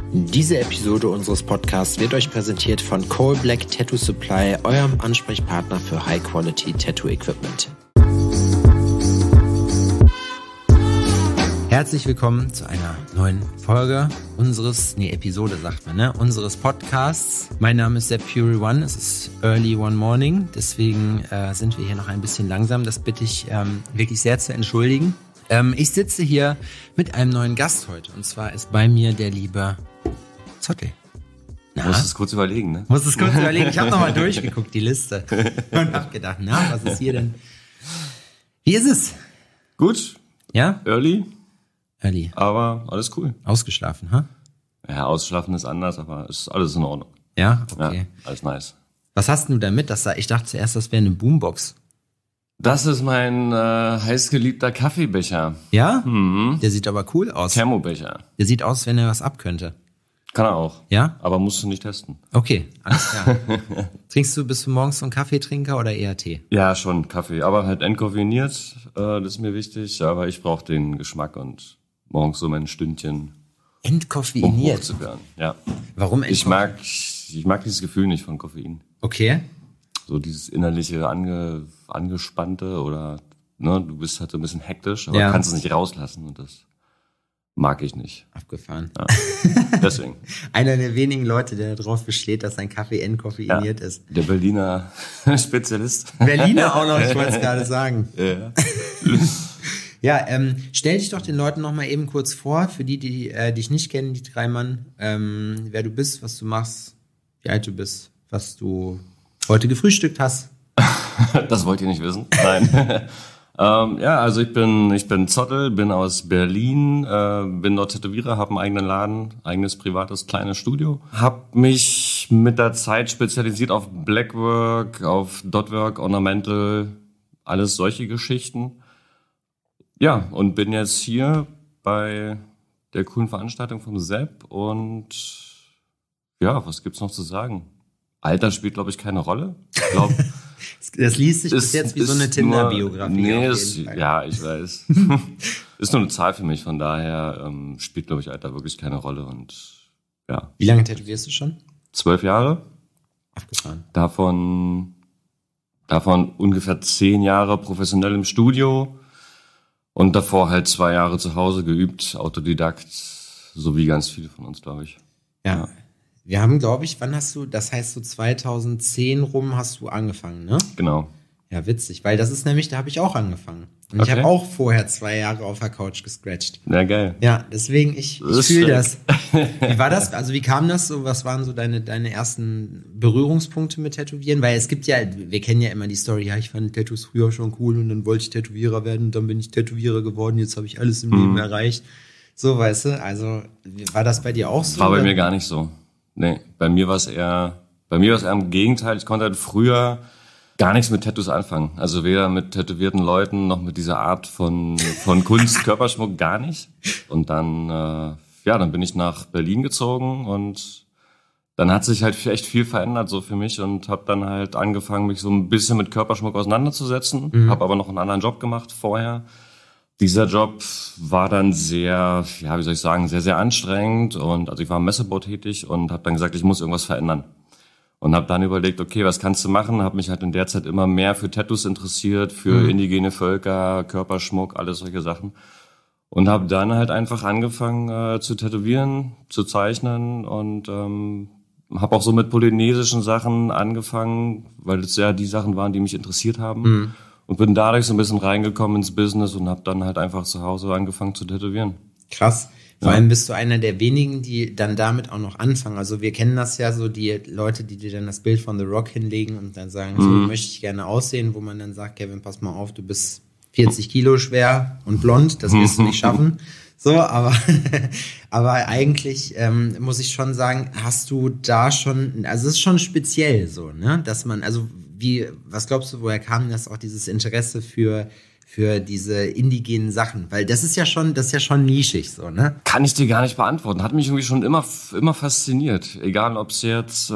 Diese Episode unseres Podcasts wird euch präsentiert von Coal Black Tattoo Supply, eurem Ansprechpartner für High-Quality Tattoo Equipment. Herzlich willkommen zu einer neuen Folge Episode sagt man, ne? Unseres Podcasts. Mein Name ist Sepp Fury One, es ist Early One Morning, deswegen sind wir hier noch ein bisschen langsam. Das bitte ich wirklich sehr zu entschuldigen. Ich sitze hier mit einem neuen Gast heute und zwar ist bei mir der liebe Zottel. Musst es kurz überlegen, ne? Ich habe nochmal durchgeguckt, die Liste, und hab gedacht, was ist hier denn? Wie ist es? Gut. Ja? Early. Aber alles cool. Ausgeschlafen, ha? Ja, ausschlafen ist anders, aber ist alles in Ordnung. Ja? Okay. Ja, alles nice. Was hast du damit? Ich dachte zuerst, das wäre eine Boombox. Das ist mein heißgeliebter Kaffeebecher. Ja? Mhm. Der sieht aber cool aus. Thermobecher. Der sieht aus, wenn er was abkönnte. Kann er auch. Ja? Aber musst du nicht testen. Okay, alles klar. Bist du morgens so ein Kaffeetrinker oder eher Tee? Ja, schon Kaffee, aber halt entkoffeiniert, das ist mir wichtig. Aber ich brauche den Geschmack und morgens so mein Stündchen. Entkoffeiniert? Um hoch zu werden, ja. Warum entkoffeiniert? Ich mag dieses Gefühl nicht von Koffein. Okay. So dieses innerliche angespannte oder ne, du bist halt so ein bisschen hektisch, aber kannst es nicht rauslassen und das mag ich nicht. Abgefahren. Ja. Deswegen. Einer der wenigen Leute, der darauf besteht, dass sein Kaffee entkoffeiniert ist. Der Berliner Spezialist. Berliner auch noch, ich wollte es gerade sagen. Ja. Ja, stell dich doch den Leuten noch mal eben kurz vor, für die dich nicht kennen, die drei Mann, wer du bist, was du machst, wie alt du bist, was du heute gefrühstückt hast. Das wollt ihr nicht wissen? Nein. Also ich bin Zottel, bin aus Berlin, bin dort Tätowierer, habe einen eigenen Laden, eigenes privates kleines Studio. Hab mich mit der Zeit spezialisiert auf Blackwork, auf Dotwork, Ornamental, alles solche Geschichten. Ja, und bin jetzt hier bei der coolen Veranstaltung vom Sepp und ja, was gibt's noch zu sagen? Alter spielt, glaube ich, keine Rolle. Ich glaube, das liest sich bis jetzt wie so eine Tinder-Biografie. Nee, ja, ich weiß. Ist nur eine Zahl für mich, von daher spielt, glaube ich, Alter wirklich keine Rolle und ja. Wie lange tätowierst du schon? 12 Jahre. Abgefahren. Davon ungefähr 10 Jahre professionell im Studio. Und davor halt 2 Jahre zu Hause geübt, Autodidakt, so wie ganz viele von uns, glaube ich. Ja. Wir haben, glaube ich, das heißt so 2010 rum hast du angefangen, ne? Genau. Ja, witzig, weil das ist nämlich, da habe ich auch angefangen. Und ich habe auch vorher 2 Jahre auf der Couch gescratcht. Ja, geil. Ja, deswegen, ich fühle das. Wie war das? Also wie kam das so? Was waren so deine ersten Berührungspunkte mit Tätowieren? Weil es gibt ja, wir kennen ja immer die Story, ja, ich fand Tattoos früher schon cool und dann wollte ich Tätowierer werden und dann bin ich Tätowierer geworden, jetzt habe ich alles im Leben erreicht. So, weißt du, also war das bei dir auch so? War bei mir gar nicht so. Nee, bei mir war es eher im Gegenteil. Ich konnte halt früher gar nichts mit Tattoos anfangen. Also weder mit tätowierten Leuten noch mit dieser Art von Kunst, Körperschmuck, gar nicht. Und dann, dann bin ich nach Berlin gezogen und dann hat sich halt echt viel verändert so für mich und habe dann halt angefangen, mich so ein bisschen mit Körperschmuck auseinanderzusetzen. Habe aber noch einen anderen Job gemacht vorher. Dieser Job war dann sehr, sehr, sehr anstrengend und also ich war im Messebau tätig und habe dann gesagt, ich muss irgendwas verändern. Und habe dann überlegt, okay, was kannst du machen? Habe mich halt in der Zeit immer mehr für Tattoos interessiert, für indigene Völker, Körperschmuck, alles solche Sachen. Und habe dann halt einfach angefangen zu tätowieren, zu zeichnen und habe auch so mit polynesischen Sachen angefangen, weil es ja die Sachen waren, die mich interessiert haben. Und bin dadurch so ein bisschen reingekommen ins Business und habe dann halt einfach zu Hause angefangen zu tätowieren. Krass. Vor allem bist du einer der wenigen, die dann damit auch noch anfangen. Also wir kennen das ja so, die Leute, die dir dann das Bild von The Rock hinlegen und dann sagen, so möchte ich gerne aussehen, wo man dann sagt, Kevin, pass mal auf, du bist 40 Kilo schwer und blond, das wirst du nicht schaffen. So, aber eigentlich muss ich schon sagen, hast du da schon, also es ist schon speziell so, ne, dass man, also was glaubst du, woher kam das auch dieses Interesse für diese indigenen Sachen? Weil das ist ja schon nischig so, ne? Kann ich dir gar nicht beantworten. Hat mich irgendwie schon immer fasziniert. Egal, ob es jetzt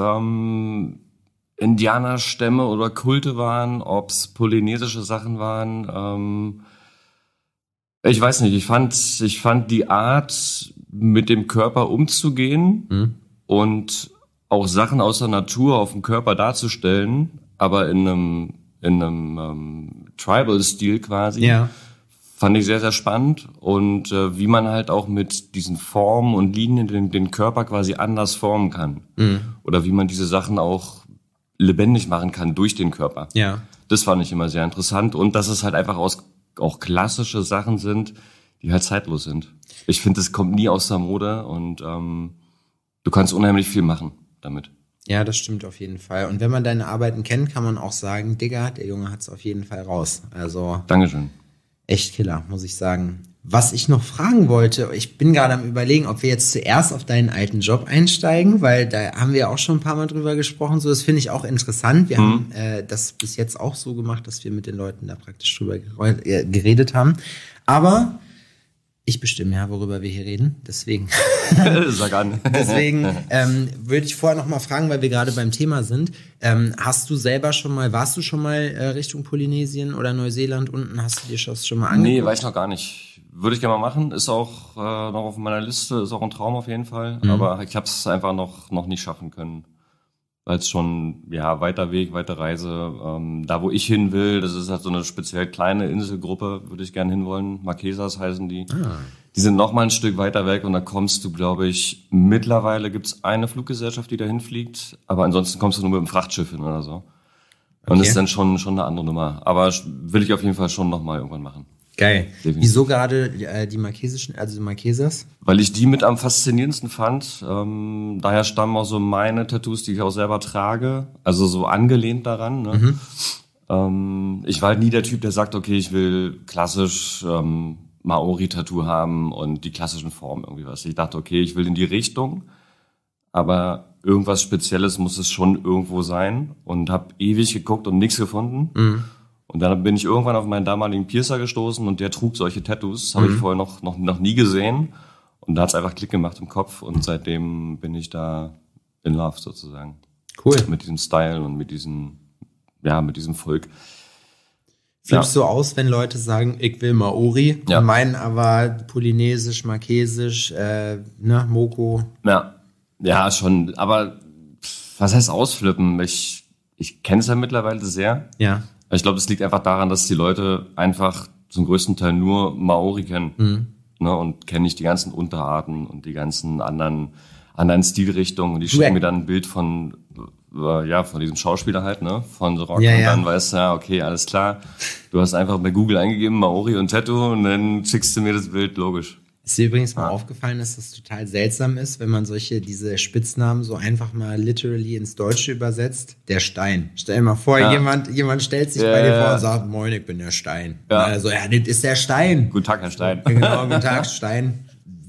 Indianerstämme oder Kulte waren, ob es polynesische Sachen waren. Ich weiß nicht, ich fand die Art, mit dem Körper umzugehen und auch Sachen aus der Natur auf dem Körper darzustellen, aber in einem Tribal-Stil quasi. Ja. Fand ich sehr, sehr spannend und wie man halt auch mit diesen Formen und Linien den Körper quasi anders formen kann. Oder wie man diese Sachen auch lebendig machen kann durch den Körper. Ja. Das fand ich immer sehr interessant und dass es halt einfach auch klassische Sachen sind, die halt zeitlos sind. Ich finde, es kommt nie aus der Mode und du kannst unheimlich viel machen damit. Ja, das stimmt auf jeden Fall. Und wenn man deine Arbeiten kennt, kann man auch sagen, Digga, der Junge hat's auf jeden Fall raus. Also Dankeschön. Echt Killer, muss ich sagen. Was ich noch fragen wollte, ich bin gerade am Überlegen, ob wir jetzt zuerst auf deinen alten Job einsteigen, weil da haben wir auch schon ein paar Mal drüber gesprochen. So, das finde ich auch interessant. Wir haben das bis jetzt auch so gemacht, dass wir mit den Leuten da praktisch drüber geredet haben. Aber ich bestimme ja, worüber wir hier reden. Deswegen. Sag an. Deswegen würde ich vorher noch mal fragen, weil wir gerade beim Thema sind. Warst du schon mal Richtung Polynesien oder Neuseeland unten? Hast du dir das schon mal angeguckt? Nee, weiß ich noch gar nicht. Würde ich gerne mal machen. Ist auch noch auf meiner Liste. Ist auch ein Traum auf jeden Fall. Aber ich habe es einfach noch nicht schaffen können. Weil es schon, weiter Weg, weite Reise. Da, wo ich hin will, das ist halt so eine speziell kleine Inselgruppe, würde ich gerne hinwollen. Marquesas heißen die. Die sind noch mal ein Stück weiter weg und da kommst du, glaube ich, mittlerweile gibt's eine Fluggesellschaft, die dahin fliegt. Aber ansonsten kommst du nur mit dem Frachtschiff hin oder so. Und das ist dann schon eine andere Nummer. Aber will ich auf jeden Fall schon noch mal irgendwann machen. Geil. Definitiv. Wieso gerade die Marquesischen, also die Marquesas? Weil ich die mit am faszinierendsten fand. Daher stammen auch so meine Tattoos, die ich auch selber trage. Also so angelehnt daran. Ne? Ich war halt nie der Typ, der sagt, okay, ich will klassisch Maori-Tattoo haben und die klassischen Formen irgendwie was. Ich dachte, okay, ich will in die Richtung, aber irgendwas Spezielles muss es schon irgendwo sein und habe ewig geguckt und nichts gefunden. Und dann bin ich irgendwann auf meinen damaligen Piercer gestoßen und der trug solche Tattoos. Habe ich vorher noch nie gesehen. Und da hat's einfach Klick gemacht im Kopf und seitdem bin ich da in love sozusagen. Cool. Mit diesem Style und mit diesem Volk. Flippst du aus, wenn Leute sagen, ich will Maori, meinen aber Polynesisch, Marquesisch, Moko? Ja, schon. Aber was heißt ausflippen? Ich kenne es ja mittlerweile sehr. Ja. Ich glaube, das liegt einfach daran, dass die Leute einfach zum größten Teil nur Maori kennen. Ne, und kennen nicht die ganzen Unterarten und die ganzen anderen Stilrichtungen. Und die schicken mir dann ein Bild von diesem Schauspieler halt, ne, von The Rock. Und dann weißt du, okay, alles klar. Du hast einfach bei Google eingegeben, Maori und Tattoo und dann schickst du mir das Bild, logisch. Ist dir übrigens mal aufgefallen, dass das total seltsam ist, wenn man diese Spitznamen so einfach mal literally ins Deutsche übersetzt? Der Stein. Stell dir mal vor, jemand stellt sich bei dir vor und sagt, moin, ich bin der Stein. Ja. Also, das ist der Stein. Guten Tag, Herr Stein. Genau, guten Tag, Stein.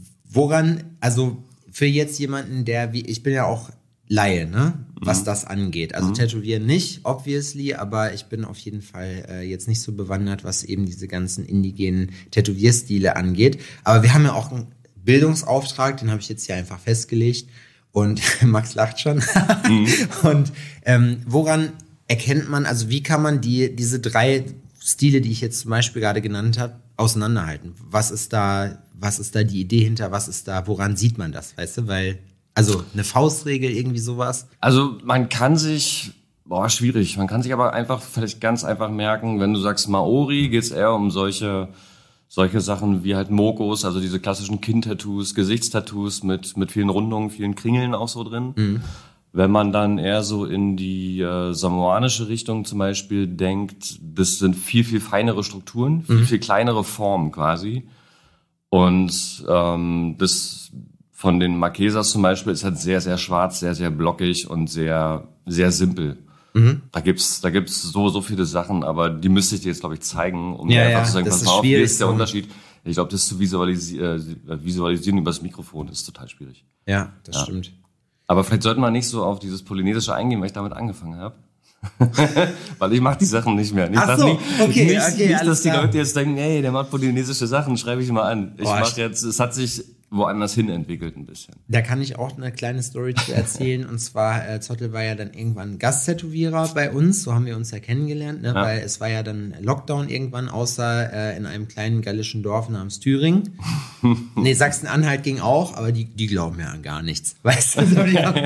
Also für jetzt jemanden, ich bin ja auch Laie, ne? Was das angeht. Also Tätowieren nicht, obviously, aber ich bin auf jeden Fall jetzt nicht so bewandert, was eben diese ganzen indigenen Tätowierstile angeht. Aber wir haben ja auch einen Bildungsauftrag, den habe ich jetzt hier einfach festgelegt. Und Max lacht schon. Und woran erkennt man, also wie kann man diese 3 Stile, die ich jetzt zum Beispiel gerade genannt habe, auseinanderhalten? Was ist da die Idee hinter? Woran sieht man das? Weißt du, also eine Faustregel, irgendwie sowas? Also man kann sich, schwierig, man kann sich aber einfach vielleicht ganz einfach merken, wenn du sagst Maori, geht's eher um solche Sachen wie halt Mokos, also diese klassischen Kinn-Tattoos, Gesichtstattoos mit vielen Rundungen, vielen Kringeln auch so drin. Wenn man dann eher so in die samoanische Richtung zum Beispiel denkt, das sind viel, viel feinere Strukturen, viel, viel kleinere Formen quasi. Und das von den Marquesas zum Beispiel ist halt sehr, sehr schwarz, sehr, sehr blockig und sehr, sehr simpel. Da gibt's so viele Sachen, aber die müsste ich dir jetzt, glaube ich, zeigen, um dir einfach zu sagen, pass mal auf, hier ist der Unterschied. Ich glaube, das zu visualisieren über das Mikrofon ist total schwierig. Ja, das stimmt. Aber vielleicht sollte man nicht so auf dieses Polynesische eingehen, weil ich damit angefangen habe. Weil ich mache die Sachen nicht mehr. Nicht, dass die Leute jetzt denken, hey, der macht polynesische Sachen, schreibe ich mal an. Es hat sich woanders hin entwickelt ein bisschen. Da kann ich auch eine kleine Story zu erzählen. Und zwar, Zottel war ja dann irgendwann Gasttätowierer bei uns. So haben wir uns ja kennengelernt, ne? Ja. Weil es war ja dann Lockdown irgendwann, außer in einem kleinen gallischen Dorf namens Thüringen. Nee, Sachsen-Anhalt ging auch, aber die glauben ja an gar nichts. Weißt du, so, die haben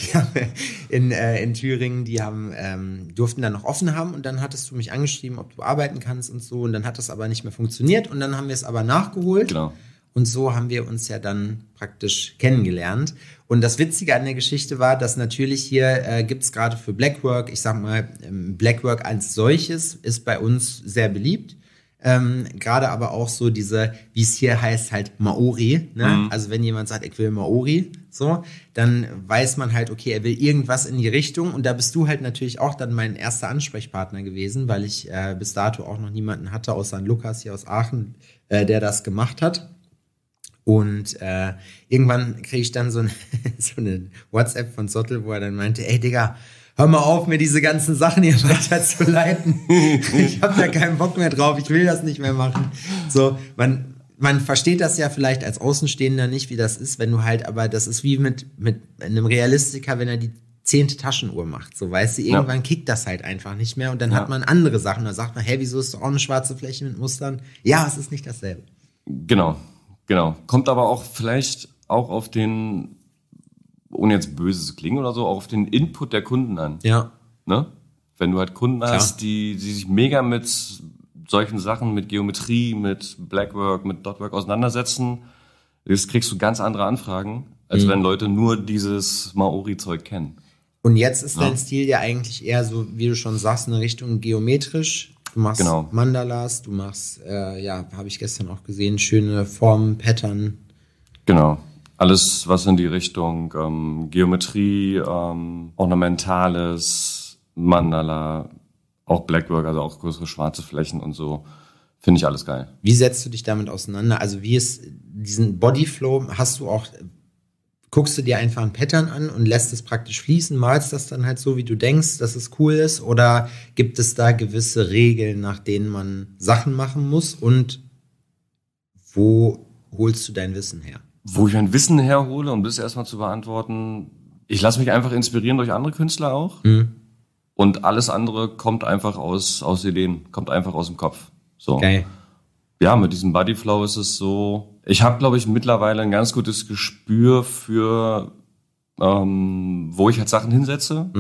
in Thüringen, durften dann noch offen haben. Und dann hattest du mich angeschrieben, ob du arbeiten kannst und so. Und dann hat das aber nicht mehr funktioniert. Und dann haben wir es aber nachgeholt. Genau. Und so haben wir uns ja dann praktisch kennengelernt. Und das Witzige an der Geschichte war, dass natürlich hier gibt es gerade für Blackwork, ich sag mal, Blackwork als solches ist bei uns sehr beliebt. Gerade aber auch so diese, wie es hier heißt, halt Maori. Ne? Mhm. Also wenn jemand sagt, ich will Maori, so, dann weiß man halt, okay, er will irgendwas in die Richtung. Und da bist du halt natürlich auch dann mein erster Ansprechpartner gewesen, weil ich bis dato auch noch niemanden hatte, außer einen Lukas hier aus Aachen, der das gemacht hat. Und irgendwann kriege ich dann so eine WhatsApp von Zottel, wo er dann meinte, ey Digga, hör mal auf, mir diese ganzen Sachen hier weiterzuleiten. Ich habe da keinen Bock mehr drauf, ich will das nicht mehr machen. So, man versteht das ja vielleicht als Außenstehender nicht, wie das ist, wenn du halt, aber das ist wie mit einem Realistiker, wenn er die 10. Taschenuhr macht. So, weißt du, irgendwann kickt das halt einfach nicht mehr und dann hat man andere Sachen. Da sagt man, hey, wieso ist doch auch eine schwarze Fläche mit Mustern? Ja, es ist nicht dasselbe. Genau. Kommt aber auch vielleicht auch auf den, ohne jetzt böse zu klingen oder so, auch auf den Input der Kunden an. Ja. Ne? Wenn du halt Kunden hast, die sich mega mit solchen Sachen, mit Geometrie, mit Blackwork, mit Dotwork auseinandersetzen, jetzt kriegst du ganz andere Anfragen, als wenn Leute nur dieses Maori-Zeug kennen. Und jetzt ist dein Stil ja eigentlich eher so, wie du schon sagst, in Richtung geometrisch. Du machst Mandalas, du machst, habe ich gestern auch gesehen, schöne Formen, Pattern. Genau. Alles, was in die Richtung Geometrie, Ornamentales, Mandala, auch Blackwork, also auch größere schwarze Flächen und so, finde ich alles geil. Wie setzt du dich damit auseinander? Also wie ist diesen Bodyflow, guckst du dir einfach ein Pattern an und lässt es praktisch fließen, malst das dann halt so, wie du denkst, dass es cool ist? Oder gibt es da gewisse Regeln, nach denen man Sachen machen muss? Und wo holst du dein Wissen her? Wo ich mein Wissen herhole, um das erstmal zu beantworten, ich lasse mich einfach inspirieren durch andere Künstler auch. Mhm. Und alles andere kommt einfach aus Ideen, kommt einfach aus dem Kopf. So. Geil. Ja, mit diesem Bodyflow ist es so, ich habe, glaube ich, mittlerweile ein ganz gutes Gespür für, wo ich halt Sachen hinsetze,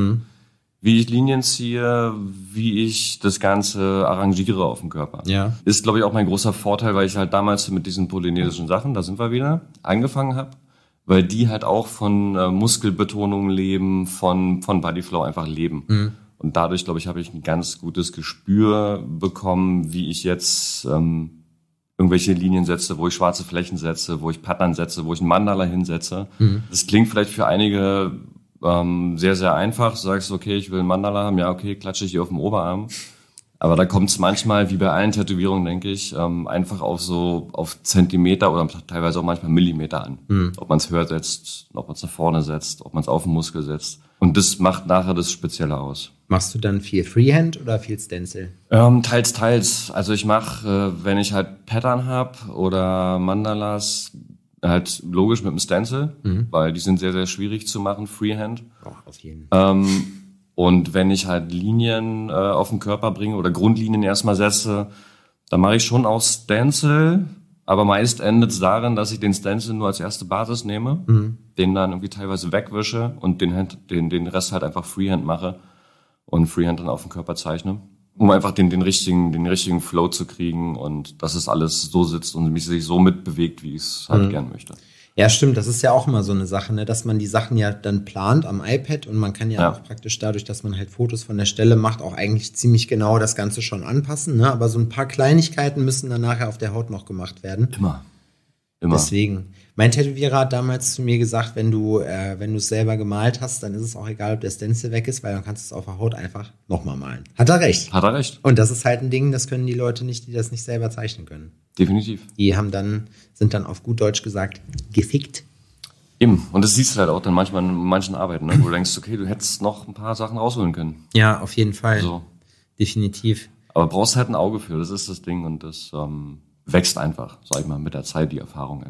wie ich Linien ziehe, wie ich das Ganze arrangiere auf dem Körper. Ja. Ist, glaube ich, auch mein großer Vorteil, weil ich halt damals mit diesen polynesischen Sachen, da sind wir wieder, angefangen habe, weil die halt auch von Muskelbetonung leben, von Bodyflow einfach leben. Mhm. Und dadurch, glaube ich, habe ich ein ganz gutes Gespür bekommen, wie ich jetzt irgendwelche Linien setze, wo ich schwarze Flächen setze, wo ich Pattern setze, wo ich einen Mandala hinsetze. Mhm. Das klingt vielleicht für einige sehr, sehr einfach. Du sagst, okay, ich will einen Mandala haben, ja, okay, klatsche ich hier auf dem Oberarm. Aber da kommt es manchmal, wie bei allen Tätowierungen, denke ich, einfach auf Zentimeter oder teilweise auch manchmal Millimeter an. Mhm. Ob man es höher setzt, ob man es nach vorne setzt, ob man es auf den Muskel setzt. Und das macht nachher das Spezielle aus. Machst du dann viel Freehand oder viel Stencil? Teils. Also ich mache, wenn ich halt Pattern habe oder Mandalas, halt logisch mit dem Stencil, weil die sind sehr, sehr schwierig zu machen, Freehand. Oh, auf jeden Fall. Und wenn ich halt Linien auf den Körper bringe oder Grundlinien erstmal setze, dann mache ich schon auch Stencil, aber meist endet es darin, dass ich den Stencil nur als erste Basis nehme, den dann irgendwie teilweise wegwische und den Rest halt einfach Freehand mache und Freehand dann auf den Körper zeichne, um einfach den richtigen Flow zu kriegen und dass es alles so sitzt und mich sich so mitbewegt, wie ich es halt gern möchte. Ja, stimmt. Das ist ja auch immer so eine Sache, ne? Dass man die Sachen ja dann plant am iPad und man kann ja auch praktisch dadurch, dass man halt Fotos von der Stelle macht, auch eigentlich ziemlich genau das Ganze schon anpassen, ne? Aber so ein paar Kleinigkeiten müssen dann nachher auf der Haut noch gemacht werden. Immer. Deswegen. Mein Tätowierer hat damals zu mir gesagt, wenn du es selber gemalt hast, dann ist es auch egal, ob der Stencil weg ist, weil dann kannst du es auf der Haut einfach nochmal malen. Hat er recht. Und das ist halt ein Ding, das können die Leute nicht, die das nicht selber zeichnen können. Definitiv. Die sind dann auf gut Deutsch gesagt gefickt. Eben. Und das siehst du halt auch dann manchmal in manchen Arbeiten, ne? Wo du denkst, okay, du hättest noch ein paar Sachen rausholen können. Ja, auf jeden Fall. So. Definitiv. Aber brauchst halt ein Auge für, das ist das Ding und das wächst einfach, sag ich mal, mit der Zeit, die Erfahrung einfach.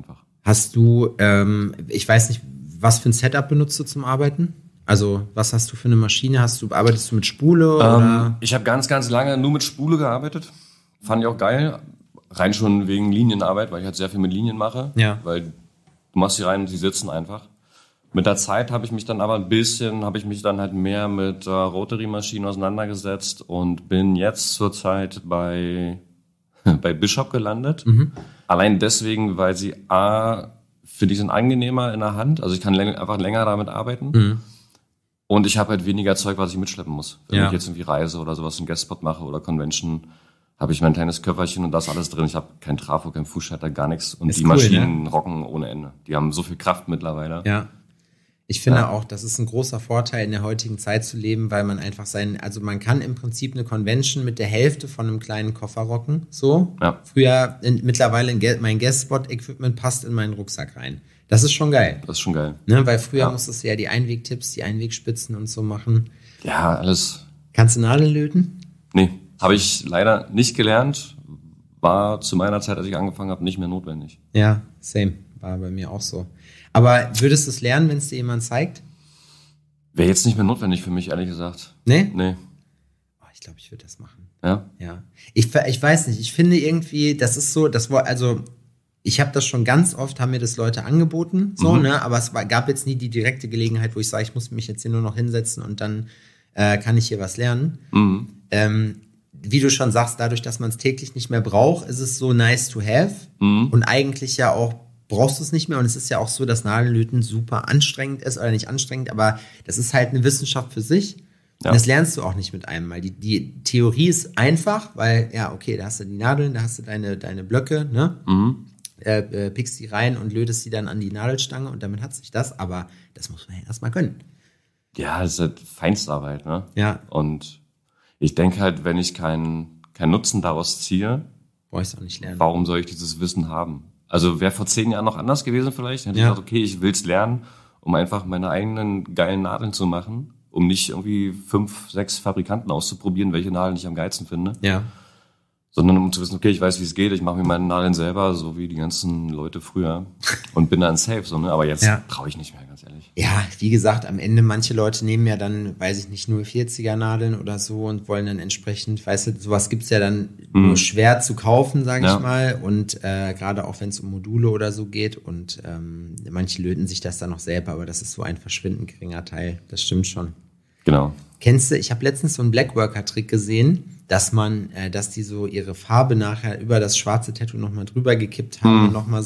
Hast du, ich weiß nicht, was für ein Setup benutzt du zum Arbeiten? Also, was hast du für eine Maschine? Arbeitest du mit Spule? Oder? Ich habe ganz, ganz lange nur mit Spule gearbeitet. Fand ich auch geil. Rein schon wegen Linienarbeit, weil ich halt sehr viel mit Linien mache. Ja. Weil du machst sie rein und die sitzen einfach. Mit der Zeit habe ich mich dann halt mehr mit Rotary-Maschinen auseinandergesetzt und bin jetzt zurzeit bei Bishop gelandet. Allein deswegen, weil sie für die sind angenehmer in der Hand. Also ich kann einfach länger damit arbeiten. Und ich habe halt weniger Zeug, was ich mitschleppen muss. Wenn ich jetzt irgendwie reise oder sowas, einen Guestspot mache oder Convention, habe ich mein kleines Köfferchen und das alles drin. Ich habe kein Trafo, kein Fußschalter, gar nichts. Und die Maschinen rocken ohne Ende. Die haben so viel Kraft mittlerweile. Ja. Ich finde auch, das ist ein großer Vorteil, in der heutigen Zeit zu leben, weil man einfach also man kann im Prinzip eine Convention mit der Hälfte von einem kleinen Koffer rocken, so. Ja. Früher, mittlerweile mein Guest-Spot-Equipment passt in meinen Rucksack rein. Das ist schon geil. Das ist schon geil. Ne, weil früher musstest du ja die Einwegtipps, die Einwegspitzen und so machen. Ja, alles. Kannst du Nadeln löten? Nee, habe ich leider nicht gelernt. War zu meiner Zeit, als ich angefangen habe, nicht mehr notwendig. Ja, same. War bei mir auch so. Aber würdest du es lernen, wenn es dir jemand zeigt? Wäre jetzt nicht mehr notwendig für mich, ehrlich gesagt. Nee? Nee. Oh, ich glaube, ich würde das machen. Ja? Ja. Ich weiß nicht, ich finde irgendwie, das ist so, ich habe das schon ganz oft, haben mir das Leute angeboten, so, ne, aber gab jetzt nie die direkte Gelegenheit, wo ich sage, ich muss mich jetzt hier nur noch hinsetzen und dann kann ich hier was lernen. Wie du schon sagst, dadurch, dass man es täglich nicht mehr braucht, ist es so nice to have und eigentlich ja auch brauchst du es nicht mehr und es ist ja auch so, dass Nadelnlöten super anstrengend ist oder nicht anstrengend, aber das ist halt eine Wissenschaft für sich. Ja. Und das lernst du auch nicht mit einem Mal. Die Theorie ist einfach, weil, ja, okay, da hast du die Nadeln, da hast du deine Blöcke, ne? Pickst die rein und lötest die dann an die Nadelstange und damit hat sich das, aber das muss man ja erstmal können. Ja, das ist halt Feinstarbeit, ne? Ja. Und ich denke halt, wenn ich keinen Nutzen daraus ziehe, brauche ich es auch nicht lernen. Warum soll ich dieses Wissen haben? Also wäre vor 10 Jahren noch anders gewesen vielleicht. Hätte ich gesagt, okay, ich will's lernen, um einfach meine eigenen geilen Nadeln zu machen, um nicht irgendwie 5, 6 Fabrikanten auszuprobieren, welche Nadeln ich am geilsten finde. Ja. Sondern um zu wissen, okay, ich weiß, wie es geht, ich mache mir meine Nadeln selber, so wie die ganzen Leute früher und bin dann safe, so, ne? Aber jetzt brauche ich nicht mehr, ganz ehrlich. Ja, wie gesagt, am Ende, manche Leute nehmen ja dann, weiß ich nicht, nur 40er Nadeln oder so und wollen dann entsprechend, weißt du, sowas gibt's ja dann nur schwer zu kaufen, sage ich mal, und gerade auch wenn es um Module oder so geht und manche löten sich das dann noch selber, aber das ist so ein verschwindend geringer Teil, das stimmt schon. Genau. Kennst du, ich habe letztens so einen Blackworker-Trick gesehen, dass die so ihre Farbe nachher über das schwarze Tattoo nochmal drüber gekippt haben und nochmal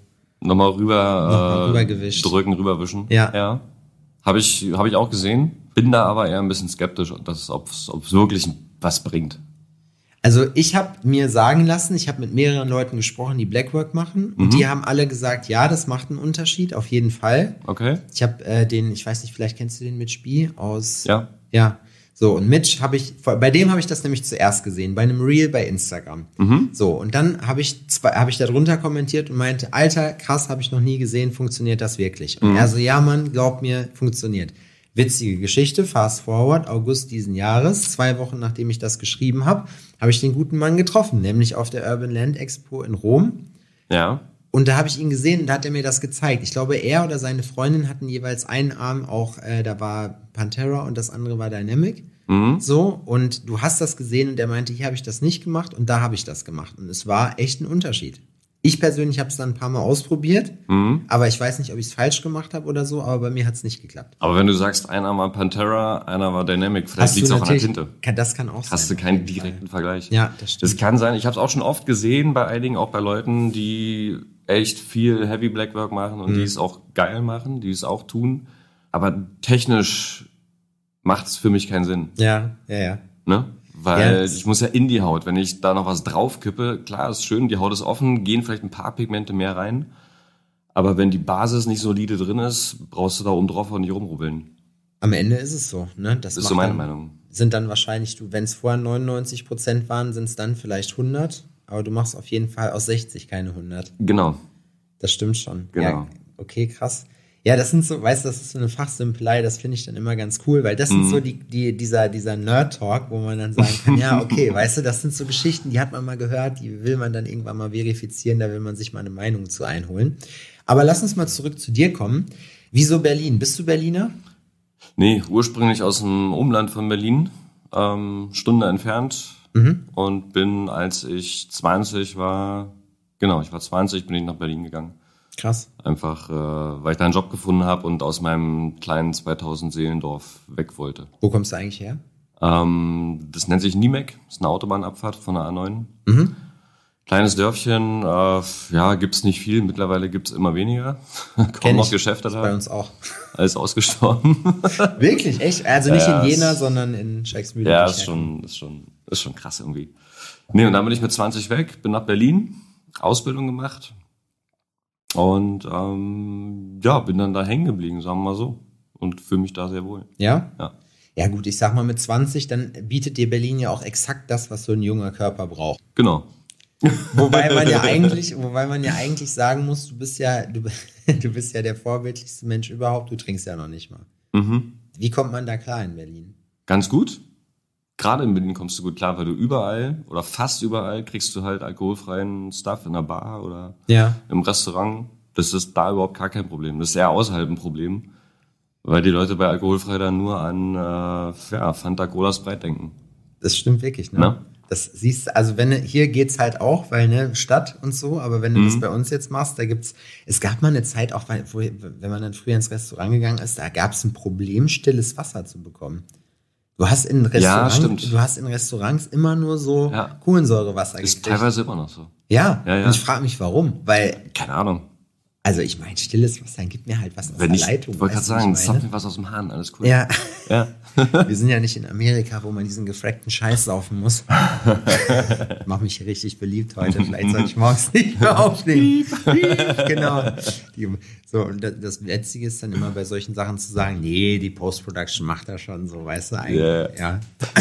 rübergewischt. Drücken, rüberwischen. Ja. Habe ich auch gesehen, bin da aber eher ein bisschen skeptisch, ob es wirklich was bringt. Also ich habe mir sagen lassen, ich habe mit mehreren Leuten gesprochen, die Blackwork machen und die haben alle gesagt, ja, das macht einen Unterschied, auf jeden Fall. Okay. Ich habe ich weiß nicht, vielleicht kennst du den Mitch B aus... Ja. So, und Mitch bei dem habe ich das nämlich zuerst gesehen, bei einem Reel bei Instagram. So, und dann habe ich darunter kommentiert und meinte, Alter, krass, habe ich noch nie gesehen, funktioniert das wirklich? Und er so, ja, Mann, glaub mir, funktioniert. Witzige Geschichte, fast forward, August diesen Jahres, 2 Wochen nachdem ich das geschrieben habe ich den guten Mann getroffen, nämlich auf der Urban Land Expo in Rom. Ja. Und da habe ich ihn gesehen und da hat er mir das gezeigt. Ich glaube, er oder seine Freundin hatten jeweils einen Arm auch, da war Pantera und das andere war Dynamic. So, und du hast das gesehen und er meinte, hier habe ich das nicht gemacht und da habe ich das gemacht. Und es war echt ein Unterschied. Ich persönlich habe es dann ein paar Mal ausprobiert, aber ich weiß nicht, ob ich es falsch gemacht habe oder so, aber bei mir hat es nicht geklappt. Aber wenn du sagst, einer war Pantera, einer war Dynamic, vielleicht liegt es auch an der Tinte. Das kann auch sein. Hast du keinen direkten Vergleich. Ja, das stimmt. Das kann sein. Ich habe es auch schon oft gesehen bei einigen, auch bei Leuten, die echt viel Heavy Blackwork machen und die es auch geil machen, die es auch tun. Aber technisch macht es für mich keinen Sinn. Ja. Ne? Weil ich muss ja in die Haut, wenn ich da noch was draufkippe, klar, ist schön, die Haut ist offen, gehen vielleicht ein paar Pigmente mehr rein. Aber wenn die Basis nicht solide drin ist, brauchst du da oben drauf auch nicht rumrubbeln. Am Ende ist es so, ne? Das ist so meine Meinung. Sind dann wahrscheinlich, wenn es vorher 99% waren, sind es dann vielleicht 100. Aber du machst auf jeden Fall aus 60 keine 100. Genau. Das stimmt schon. Genau. Ja, okay, krass. Ja, das sind so, weißt du, das ist so eine Fachsimpelei, das finde ich dann immer ganz cool, weil das sind so dieser Nerd-Talk, wo man dann sagen kann, ja, okay, weißt du, das sind so Geschichten, die hat man mal gehört, die will man dann irgendwann mal verifizieren, da will man sich mal eine Meinung zu einholen. Aber lass uns mal zurück zu dir kommen. Wieso Berlin? Bist du Berliner? Nee, ursprünglich aus dem Umland von Berlin, Stunde entfernt. Und bin, als ich 20 war, ich war 20, bin ich nach Berlin gegangen. Krass. Einfach, weil ich da einen Job gefunden habe und aus meinem kleinen 2000 Seelendorf weg wollte. Wo kommst du eigentlich her? Das nennt sich Niemek, das ist eine Autobahnabfahrt von der A9. Kleines Dörfchen, gibt's nicht viel, mittlerweile gibt's immer weniger. Kaum noch Geschäfte da. Bei uns auch. Alles ausgestorben. Wirklich, echt? Also nicht in Jena, sondern in Schexmühle. Ja, ist schon krass irgendwie. Nee, und dann bin ich mit 20 weg, bin nach Berlin, Ausbildung gemacht und bin dann da hängen geblieben, sagen wir mal so. Und fühle mich da sehr wohl. Ja? Ja. Ja gut, ich sag mal mit 20, dann bietet dir Berlin ja auch exakt das, was so ein junger Körper braucht. Genau. Wobei man ja eigentlich sagen muss, du bist ja der vorbildlichste Mensch überhaupt, du trinkst ja noch nicht mal. Wie kommt man da klar in Berlin? Ganz gut. Gerade in Berlin kommst du gut klar, weil du überall oder fast überall kriegst du halt alkoholfreien Stuff in der Bar oder im Restaurant. Das ist da überhaupt gar kein Problem. Das ist eher außerhalb ein Problem, weil die Leute bei alkoholfrei dann nur an Fanta, Cola, Sprite denken. Das stimmt wirklich, ne? Na? Das siehst du, also hier geht's halt auch, weil ne, Stadt und so, aber wenn du das bei uns jetzt machst, es gab mal eine Zeit auch, wenn man dann früher ins Restaurant gegangen ist, da gab es ein Problem, stilles Wasser zu bekommen. Du hast in Restaurants immer nur so Kohlensäurewasser gekriegt. Ist teilweise immer noch so. Ja. Und ich frage mich, warum, weil... Keine Ahnung. Also ich meine, stilles Wasser, gib mir halt was aus der Leitung. Ich wollte gerade sagen, zapf mir was aus dem Hahn, alles cool. Ja. Wir sind ja nicht in Amerika, wo man diesen gefrackten Scheiß saufen muss. Ich mach mich hier richtig beliebt heute, vielleicht soll ich morgens nicht mehr aufnehmen. Genau. So, und das Letzte ist dann immer bei solchen Sachen zu sagen, nee, die Post-Production macht das schon so, weißt du, eigentlich. Ja.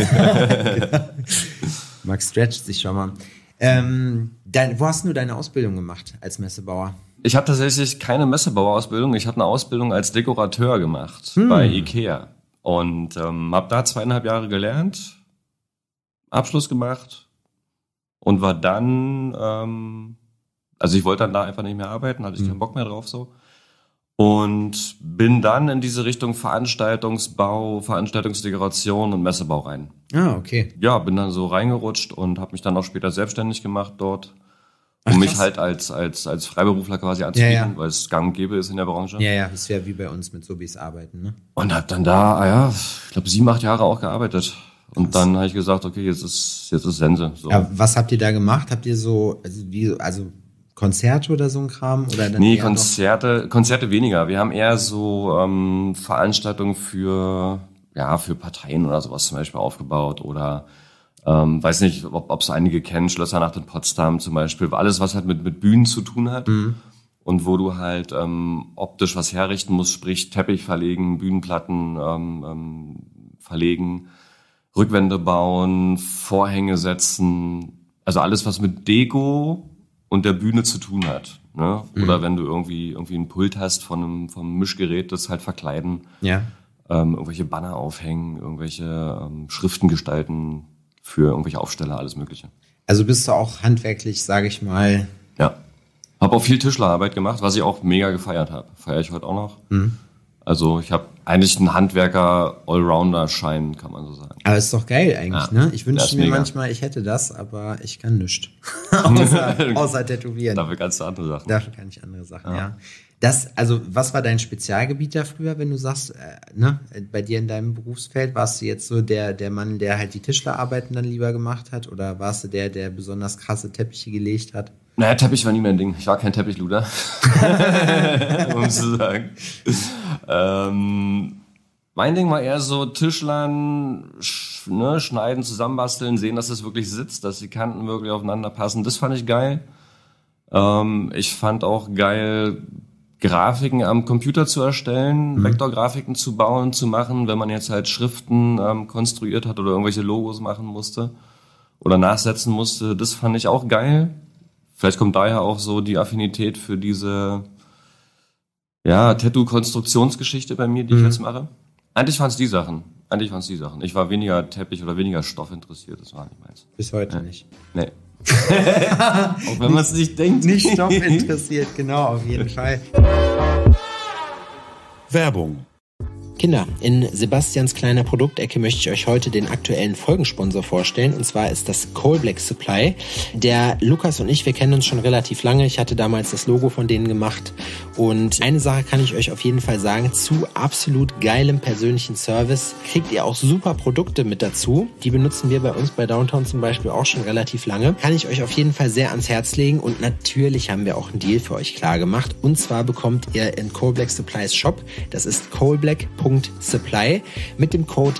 Max stretcht sich schon mal. Wo hast du deine Ausbildung gemacht als Messebauer? Ich habe tatsächlich keine Messebauerausbildung. Ich habe eine Ausbildung als Dekorateur gemacht bei Ikea. Und habe da 2,5 Jahre gelernt, Abschluss gemacht und war dann, ich wollte dann da einfach nicht mehr arbeiten, hatte ich keinen Bock mehr drauf so. Und bin dann in diese Richtung Veranstaltungsbau, Veranstaltungsdekoration und Messebau rein. Ah, okay. Ja, bin dann so reingerutscht und habe mich dann auch später selbstständig gemacht dort. Um mich halt als Freiberufler quasi anzubieten, weil es gang und gäbe ist in der Branche. Ja, das wäre wie bei uns mit Sobis arbeiten, ne? Und hab dann da, ich glaube 7-8 Jahre auch gearbeitet. Und dann habe ich gesagt, okay, jetzt ist Sense. So. Ja, was habt ihr da gemacht? Habt ihr so, Konzerte oder so ein Kram? Oder dann nee, Konzerte weniger. Wir haben eher so Veranstaltungen für Parteien oder sowas zum Beispiel aufgebaut oder weiß nicht, ob es einige kennen, Schlössernacht in Potsdam zum Beispiel, alles, was halt mit Bühnen zu tun hat und wo du halt optisch was herrichten musst, sprich Teppich verlegen, Bühnenplatten verlegen, Rückwände bauen, Vorhänge setzen, also alles, was mit Deko und der Bühne zu tun hat. Ne? Oder wenn du irgendwie einen Pult hast vom Mischgerät, das halt verkleiden, irgendwelche Banner aufhängen, irgendwelche Schriften gestalten, für irgendwelche Aufsteller, alles Mögliche. Also bist du auch handwerklich, sage ich mal. Ja. Habe auch viel Tischlerarbeit gemacht, was ich auch mega gefeiert habe. Feiere ich heute auch noch. Also ich habe eigentlich einen Handwerker-Allrounder-Schein, kann man so sagen. Aber ist doch geil eigentlich, ne? Ich wünschte mir manchmal, ich hätte das, aber ich kann nichts. außer tätowieren. Dafür kannst du andere Sachen. Dafür kann ich andere Sachen, ja. Was war dein Spezialgebiet da früher, wenn du sagst, bei dir in deinem Berufsfeld, warst du jetzt so der Mann, der halt die Tischlerarbeiten dann lieber gemacht hat, oder warst du der besonders krasse Teppiche gelegt hat? Naja, Teppich war nie mein Ding. Ich war kein Teppichluder. Um zu sagen. Mein Ding war eher so Tischlern, schneiden, zusammenbasteln, sehen, dass es wirklich sitzt, dass die Kanten wirklich aufeinander passen. Das fand ich geil. Ich fand auch geil, Grafiken am Computer zu erstellen, Vektorgrafiken zu bauen, zu machen, wenn man jetzt halt Schriften konstruiert hat oder irgendwelche Logos machen musste oder nachsetzen musste. Das fand ich auch geil. Vielleicht kommt daher auch so die Affinität für diese Tattoo-Konstruktionsgeschichte bei mir, die ich jetzt mache. Eigentlich waren es die Sachen. Ich war weniger Teppich oder weniger Stoff interessiert. Das war nicht meins. Bis heute nicht. Nee. Auch wenn man es nicht denkt. Nicht Stoff interessiert, genau, auf jeden Fall. Werbung. Kinder, in Sebastians kleiner Produktecke möchte ich euch heute den aktuellen Folgensponsor vorstellen. Und zwar ist das Coal Black Supply. Der Lukas und ich, wir kennen uns schon relativ lange. Ich hatte damals das Logo von denen gemacht. Und eine Sache kann ich euch auf jeden Fall sagen. Zu absolut geilem persönlichen Service kriegt ihr auch super Produkte mit dazu. Die benutzen wir bei uns bei Downtown zum Beispiel auch schon relativ lange. Kann ich euch auf jeden Fall sehr ans Herz legen. Und natürlich haben wir auch einen Deal für euch klar gemacht. Und zwar bekommt ihr in Coal Black Supplies Shop, das ist coalblack.supply, mit dem Code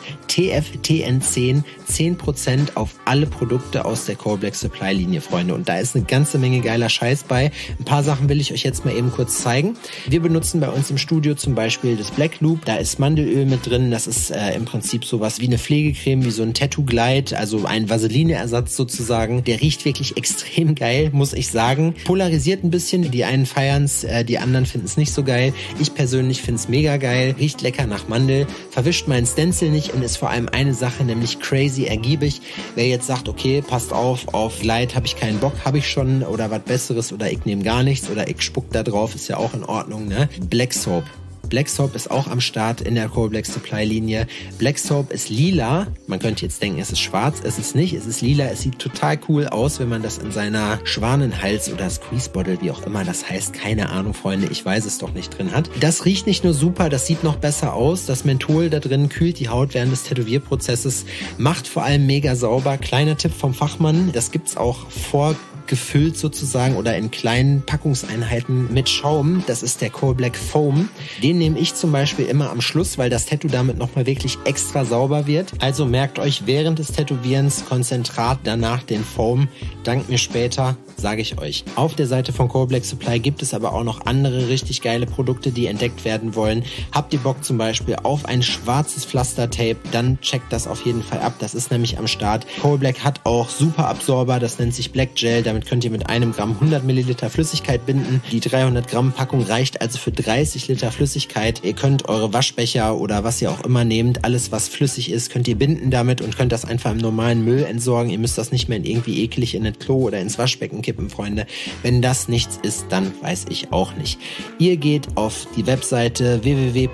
TFTN10 10% auf alle Produkte aus der Coal Black Supply Linie, Freunde. Und da ist eine ganze Menge geiler Scheiß bei. Ein paar Sachen will ich euch jetzt mal eben kurz zeigen. Wir benutzen bei uns im Studio zum Beispiel das Black Loop. Da ist Mandelöl mit drin. Das ist im Prinzip sowas wie eine Pflegecreme, wie so ein Tattoo Glide, also ein Vaseline-Ersatz sozusagen. Der riecht wirklich extrem geil, muss ich sagen. Polarisiert ein bisschen. Die einen feiern es, die anderen finden es nicht so geil. Ich persönlich finde es mega geil. Riecht lecker nach Mandel. Verwischt meinen Stencil nicht und ist vor allem eine Sache, nämlich crazy ergiebig. Wer jetzt sagt, okay, passt auf Glide habe ich keinen Bock, habe ich schon oder was Besseres oder ich nehme gar nichts oder ich spuck da drauf, ist ja auch in Ordnung, ne? Black Soap. Black Soap ist auch am Start in der Coal Black Supply Linie. Black Soap ist lila. Man könnte jetzt denken, es ist schwarz. Es ist nicht. Es ist lila. Es sieht total cool aus, wenn man das in seiner Schwanenhals oder Squeeze Bottle, wie auch immer das heißt, keine Ahnung, Freunde, ich weiß es doch nicht drin hat. Das riecht nicht nur super, das sieht noch besser aus. Das Menthol da drin kühlt die Haut während des Tätowierprozesses, macht vor allem mega sauber. Kleiner Tipp vom Fachmann, das gibt's auch vorgefüllt sozusagen oder in kleinen Packungseinheiten mit Schaum. Das ist der Coal Black Foam. Den nehme ich zum Beispiel immer am Schluss, weil das Tattoo damit nochmal wirklich extra sauber wird. Also merkt euch während des Tätowierens Konzentrat, danach den Foam. Dank mir später, sage ich euch. Auf der Seite von Coal Black Supply gibt es aber auch noch andere richtig geile Produkte, die entdeckt werden wollen. Habt ihr Bock zum Beispiel auf ein schwarzes Pflastertape, dann checkt das auf jeden Fall ab. Das ist nämlich am Start. Coal Black hat auch Super Absorber, das nennt sich Black Gel. Damit könnt ihr mit einem Gramm 100 Milliliter Flüssigkeit binden. Die 300 Gramm Packung reicht also für 30 Liter Flüssigkeit. Ihr könnt eure Waschbecher oder was ihr auch immer nehmt, alles was flüssig ist, könnt ihr binden damit und könnt das einfach im normalen Müll entsorgen. Ihr müsst das nicht mehr irgendwie eklig in das Klo oder ins Waschbecken kippen, Freunde. Wenn das nichts ist, dann weiß ich auch nicht. Ihr geht auf die Webseite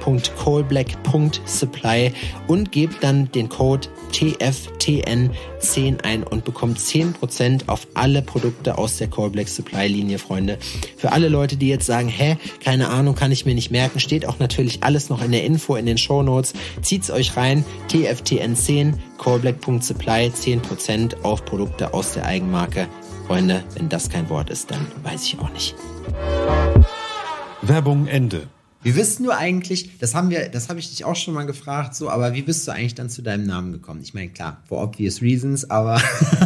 www.coalblack.supply und gebt dann den Code TFTN10 ein und bekommt 10% auf alle Produkte aus der Coal Black Supply Linie, Freunde. Für alle Leute, die jetzt sagen, keine Ahnung, kann ich mir nicht merken, steht auch natürlich alles noch in der Info, in den Shownotes. Zieht's euch rein, TFTN10, coalblack.supply, 10% auf Produkte aus der Eigenmarke. Freunde, wenn das kein Wort ist, dann weiß ich auch nicht. Werbung Ende. Wie bist du eigentlich, das habe ich dich auch schon mal gefragt, so, aber wie bist du eigentlich dann zu deinem Namen gekommen? Ich meine, klar, for obvious reasons, aber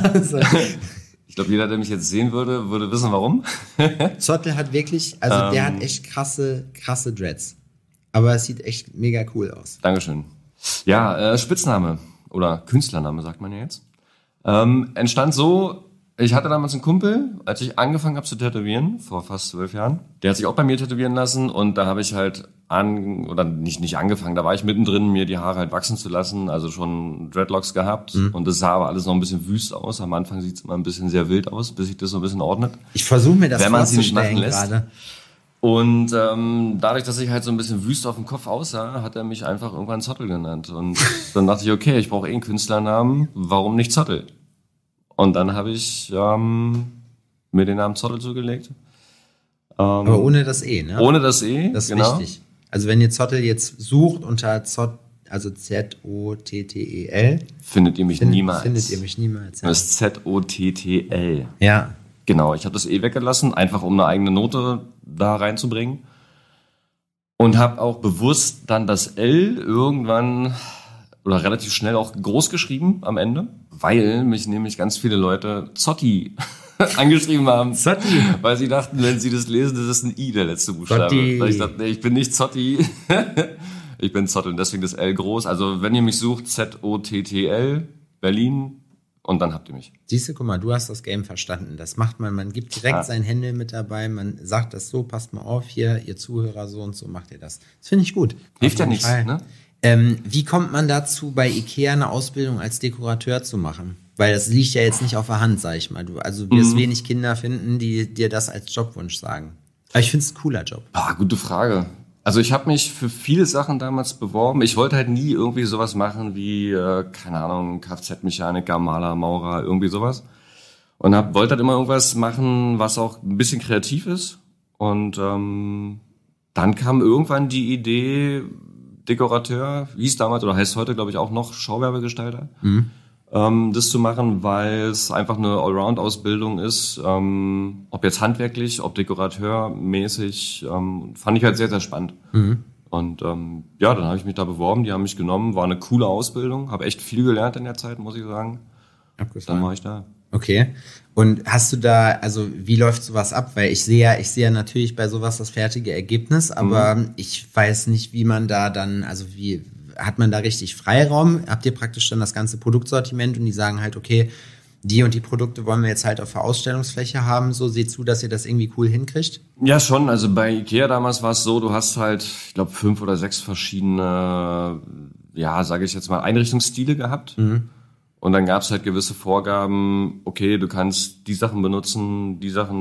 Ich glaube, jeder, der mich jetzt sehen würde wissen, warum. Zottel hat wirklich, also der hat echt krasse Dreads. Aber es sieht echt mega cool aus. Dankeschön. Ja, Spitzname oder Künstlername, sagt man ja jetzt. Entstand so, ich hatte damals einen Kumpel, als ich angefangen habe zu tätowieren, vor fast 12 Jahren. Der hat sich auch bei mir tätowieren lassen und da habe ich halt nicht angefangen, da war ich mittendrin, mir die Haare halt wachsen zu lassen, also schon Dreadlocks gehabt. Und das sah aber alles noch ein bisschen wüst aus. Am Anfang sieht es immer ein bisschen sehr wild aus, bis sich das so ein bisschen ordnet. Ich versuche mir das wenn man sie nicht machen vorzustellen lässt. gerade. Und dadurch, dass ich halt so ein bisschen wüst auf dem Kopf aussah, hat er mich einfach irgendwann Zottel genannt. Und dann dachte ich, okay, ich brauche einen Künstlernamen, warum nicht Zottel? Und dann habe ich mir den Namen Zottel zugelegt. Aber ohne das E, ne? Ohne das E, das ist genau. wichtig. Also wenn ihr Zottel jetzt sucht unter Z-O-T-T-E-L. Findet ihr mich niemals. Findet ihr mich niemals. Ja. Das ist Z-O-T-T-L. Ja. Genau, ich habe das E weggelassen, einfach um eine eigene Note da reinzubringen. Und habe auch bewusst dann das L irgendwann oder relativ schnell auch groß geschrieben am Ende, weil mich nämlich ganz viele Leute Zotti angeschrieben haben. Zotti. Weil sie dachten, wenn sie das lesen, das ist ein I, der letzte Buchstabe. Zotti. Weil ich dachte, nee, ich bin nicht Zotti. Ich bin Zottel und deswegen das L groß. Also wenn ihr mich sucht, Z-O-T-T-L, Berlin, und dann habt ihr mich. Siehst du, guck mal, du hast das Game verstanden. Das macht man gibt direkt sein Händel mit dabei, man sagt das so, passt mal auf hier, ihr Zuhörer so und so macht ihr das. Das finde ich gut. Hilft ja nichts, ne? Wie kommt man dazu, bei Ikea eine Ausbildung als Dekorateur zu machen? Weil das liegt ja jetzt nicht auf der Hand, sag ich mal. Du wirst wenig Kinder finden, die dir das als Jobwunsch sagen. Aber ich finde es ein cooler Job. Gute Frage. Also ich habe mich für viele Sachen damals beworben. Ich wollte halt nie irgendwie sowas machen wie, keine Ahnung, Kfz-Mechaniker, Maler, Maurer, irgendwie sowas. Und wollte halt immer irgendwas machen, was auch ein bisschen kreativ ist. Und dann kam irgendwann die Idee, Dekorateur, hieß damals oder heißt heute, glaube ich, auch noch Schauwerbegestalter, das zu machen, weil es einfach eine Allround-Ausbildung ist, ob jetzt handwerklich, ob dekorateurmäßig, fand ich halt sehr, sehr spannend. Und dann habe ich mich da beworben, die haben mich genommen, war eine coole Ausbildung, habe echt viel gelernt in der Zeit, muss ich sagen. Dann war ich da. Okay. Und hast du da, also wie läuft sowas ab? Weil ich sehe ja natürlich bei sowas das fertige Ergebnis, aber ich weiß nicht, wie man da dann, also wie hat man da richtig Freiraum? Habt ihr praktisch dann das ganze Produktsortiment und die sagen halt, okay, die und die Produkte wollen wir jetzt halt auf der Ausstellungsfläche haben, so seht zu, dass ihr das irgendwie cool hinkriegt? Ja, schon. Also bei Ikea damals war es so, du hast halt, ich glaube, 5 oder 6 verschiedene, sage ich jetzt mal, Einrichtungsstile gehabt. Und dann gab es halt gewisse Vorgaben, okay, du kannst die Sachen benutzen,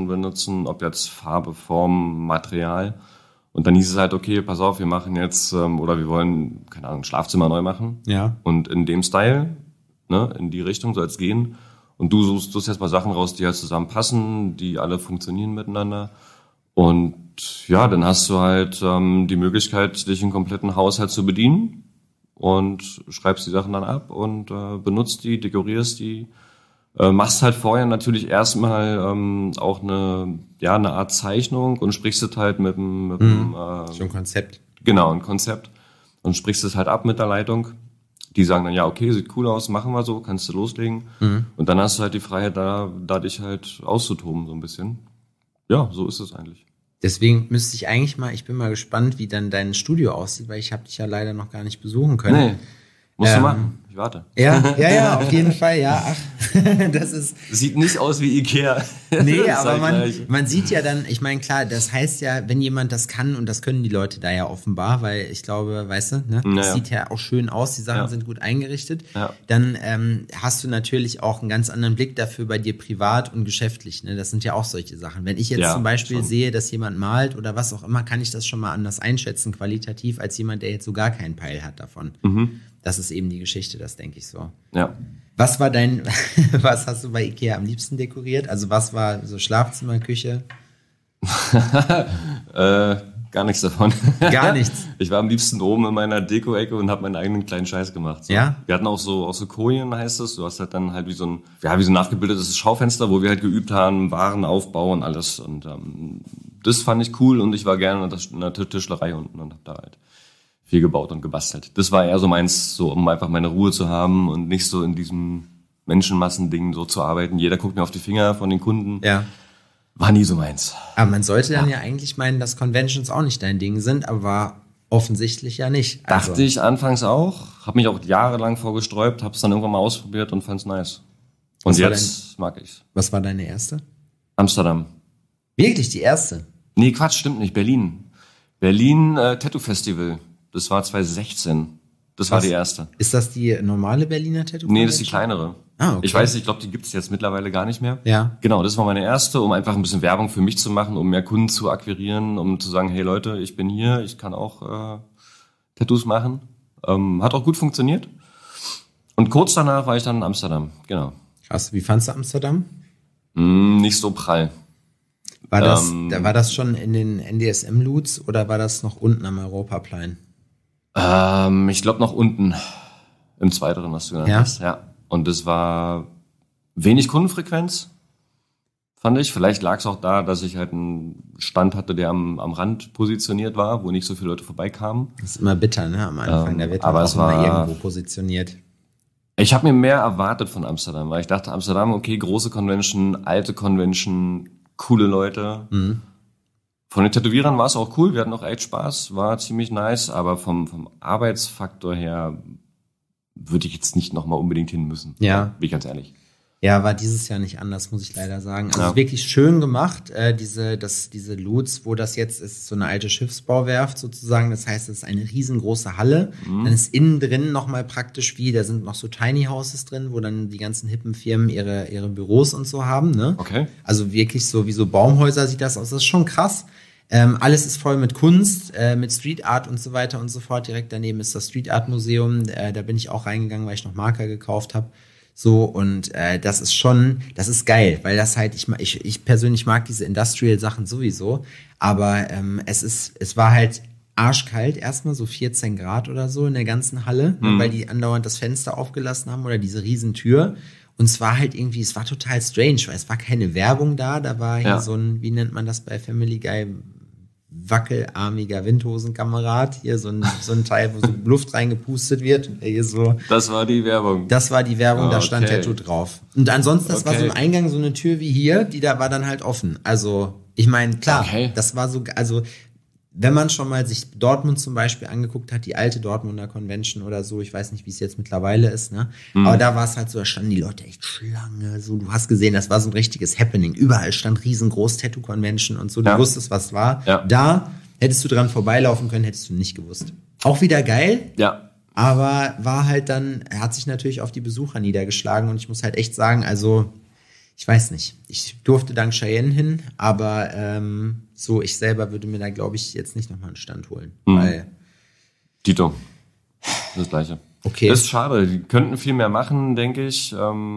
ob jetzt Farbe, Form, Material. Und dann hieß es halt, okay, pass auf, wir machen jetzt, oder wir wollen, keine Ahnung, ein Schlafzimmer neu machen. Ja. Und in dem Style, ne, in die Richtung soll es gehen. Und du suchst jetzt mal Sachen raus, die halt zusammenpassen, die alle funktionieren miteinander. Und ja, dann hast du halt die Möglichkeit, dich im kompletten Haushalt zu bedienen. Und schreibst die Sachen dann ab und benutzt die, dekorierst die. Machst halt vorher natürlich erstmal auch eine Art Zeichnung und sprichst es halt mit dem so ein Konzept. Genau, ein Konzept. Und sprichst es halt ab mit der Leitung. Die sagen dann, ja, okay, sieht cool aus, machen wir so, kannst du loslegen. Und dann hast du halt die Freiheit, da dich halt auszutoben so ein bisschen. Ja, so ist es eigentlich. Deswegen müsste ich eigentlich mal, ich bin mal gespannt, wie dann dein Studio aussieht, weil ich habe dich ja leider noch gar nicht besuchen können. Nee, musst du machen. Ich warte. Ja, auf jeden Fall, ja. Ach, das ist... Sieht nicht aus wie Ikea. Nee, aber man sieht ja dann, ich meine, klar, das heißt ja, wenn jemand das kann, und das können die Leute da ja offenbar, weil ich glaube, weißt du, ne, das sieht ja auch schön aus, die Sachen sind gut eingerichtet, dann hast du natürlich auch einen ganz anderen Blick dafür bei dir privat und geschäftlich, ne, das sind ja auch solche Sachen. Wenn ich jetzt zum Beispiel sehe, dass jemand malt oder was auch immer, kann ich das schon mal anders einschätzen, qualitativ, als jemand, der jetzt so gar keinen Peil hat davon. Das ist eben die Geschichte, das denke ich so. Ja. Was hast du bei Ikea am liebsten dekoriert? Also was war so Schlafzimmer, Küche? Gar nichts davon. Gar nichts? Ich war am liebsten oben in meiner Deko-Ecke und habe meinen eigenen kleinen Scheiß gemacht. So. Ja? Wir hatten auch so Kojen, heißt es. Du hast halt dann halt wie so ein nachgebildetes Schaufenster, wo wir halt geübt haben, Warenaufbau und alles. Und das fand ich cool und ich war gerne in der Tischlerei unten und hab da halt viel gebaut und gebastelt. Das war eher so meins, so um einfach meine Ruhe zu haben und nicht so in diesem Menschenmassending so zu arbeiten. Jeder guckt mir auf die Finger von den Kunden. Ja. War nie so meins. Aber man sollte dann ja eigentlich meinen, dass Conventions auch nicht dein Ding sind, aber offensichtlich ja nicht. Also. Dachte ich anfangs auch, habe mich auch jahrelang vorgesträubt, habe es dann irgendwann mal ausprobiert und fand's nice. Und jetzt mag ich's. Was war deine erste? Amsterdam. Wirklich, die erste? Nee, Quatsch, stimmt nicht. Berlin Tattoo Festival. Das war 2016. Das war die erste. Ist das die normale Berliner Tattoo? Nee, das ist die kleinere. Ah, okay. Ich weiß nicht, ich glaube, die gibt's jetzt mittlerweile gar nicht mehr. Ja. Genau, das war meine erste, um einfach ein bisschen Werbung für mich zu machen, um mehr Kunden zu akquirieren, um zu sagen, hey Leute, ich bin hier, ich kann auch Tattoos machen. Hat auch gut funktioniert. Und kurz danach war ich dann in Amsterdam, genau. Krass, wie fandst du Amsterdam? Nicht so prall. War das schon in den NDSM-Loots oder war das noch unten am Europaplan? Ich glaube noch unten im Zweiteren, was du genannt hast. Ja. Und das war wenig Kundenfrequenz, fand ich. Vielleicht lag es auch da, dass ich halt einen Stand hatte, der am Rand positioniert war, wo nicht so viele Leute vorbeikamen. Das ist immer bitter, ne? Am Anfang, da wird man auch immer irgendwo positioniert. Ich habe mir mehr erwartet von Amsterdam, weil ich dachte, Amsterdam, okay, große Convention, alte Convention, coole Leute. Von den Tätowierern war es auch cool, wir hatten auch echt Spaß, war ziemlich nice, aber vom Arbeitsfaktor her würde ich jetzt nicht nochmal unbedingt hin müssen. Ja. Bin ich ganz ehrlich. Ja, war dieses Jahr nicht anders, muss ich leider sagen. Also Ja. wirklich schön gemacht. Diese Lutz, wo das jetzt ist, so eine alte Schiffsbauwerft sozusagen. Das heißt, es ist eine riesengroße Halle. Dann ist innen drin nochmal praktisch da sind noch so Tiny Houses drin, wo dann die ganzen hippen Firmen ihre Büros und so haben. Ne? Okay. Also wirklich so wie so Baumhäuser sieht das aus. Das ist schon krass. Alles ist voll mit Kunst, mit Street Art und so weiter und so fort. Direkt daneben ist das Street Art Museum. Da bin ich auch reingegangen, weil ich noch Marker gekauft habe. So, und das ist geil, weil das halt, ich persönlich mag diese Industrial-Sachen sowieso, aber es war halt arschkalt, erstmal so 14 Grad oder so in der ganzen Halle, weil die andauernd das Fenster aufgelassen haben oder diese Riesentür. Und es war halt irgendwie, es war total strange, weil es war keine Werbung da war hier so ein, wie nennt man das bei Family Guy, wackelarmiger Windhosenkamerad, hier so ein Teil, wo so Luft reingepustet wird. Und hier so. Das war die Werbung. Das war die Werbung, da stand Okay. Tattoo drauf. Und ansonsten, das war so ein Okay. Eingang, so eine Tür wie hier, war dann halt offen. Also, ich meine, klar, Okay. das war so, also, wenn man schon mal sich Dortmund zum Beispiel angeguckt hat, die alte Dortmunder Convention oder so, ich weiß nicht, wie es jetzt mittlerweile ist, ne? Aber da war es halt so, da standen die Leute echt Schlange, so, du hast gesehen, das war so ein richtiges Happening. Überall stand riesengroß Tattoo-Convention und so, du wusstest, was war. Ja. Da hättest du dran vorbeilaufen können, hättest du nicht gewusst. Auch wieder geil, Ja. aber war halt dann, er hat sich natürlich auf die Besucher niedergeschlagen und ich muss halt echt sagen, also, ich weiß nicht. Ich durfte dank Cheyenne hin, aber so, ich selber würde mir da, glaube ich, jetzt nicht nochmal einen Stand holen. Weil, Dito. Das Gleiche. okay. Das ist schade. Die könnten viel mehr machen, denke ich.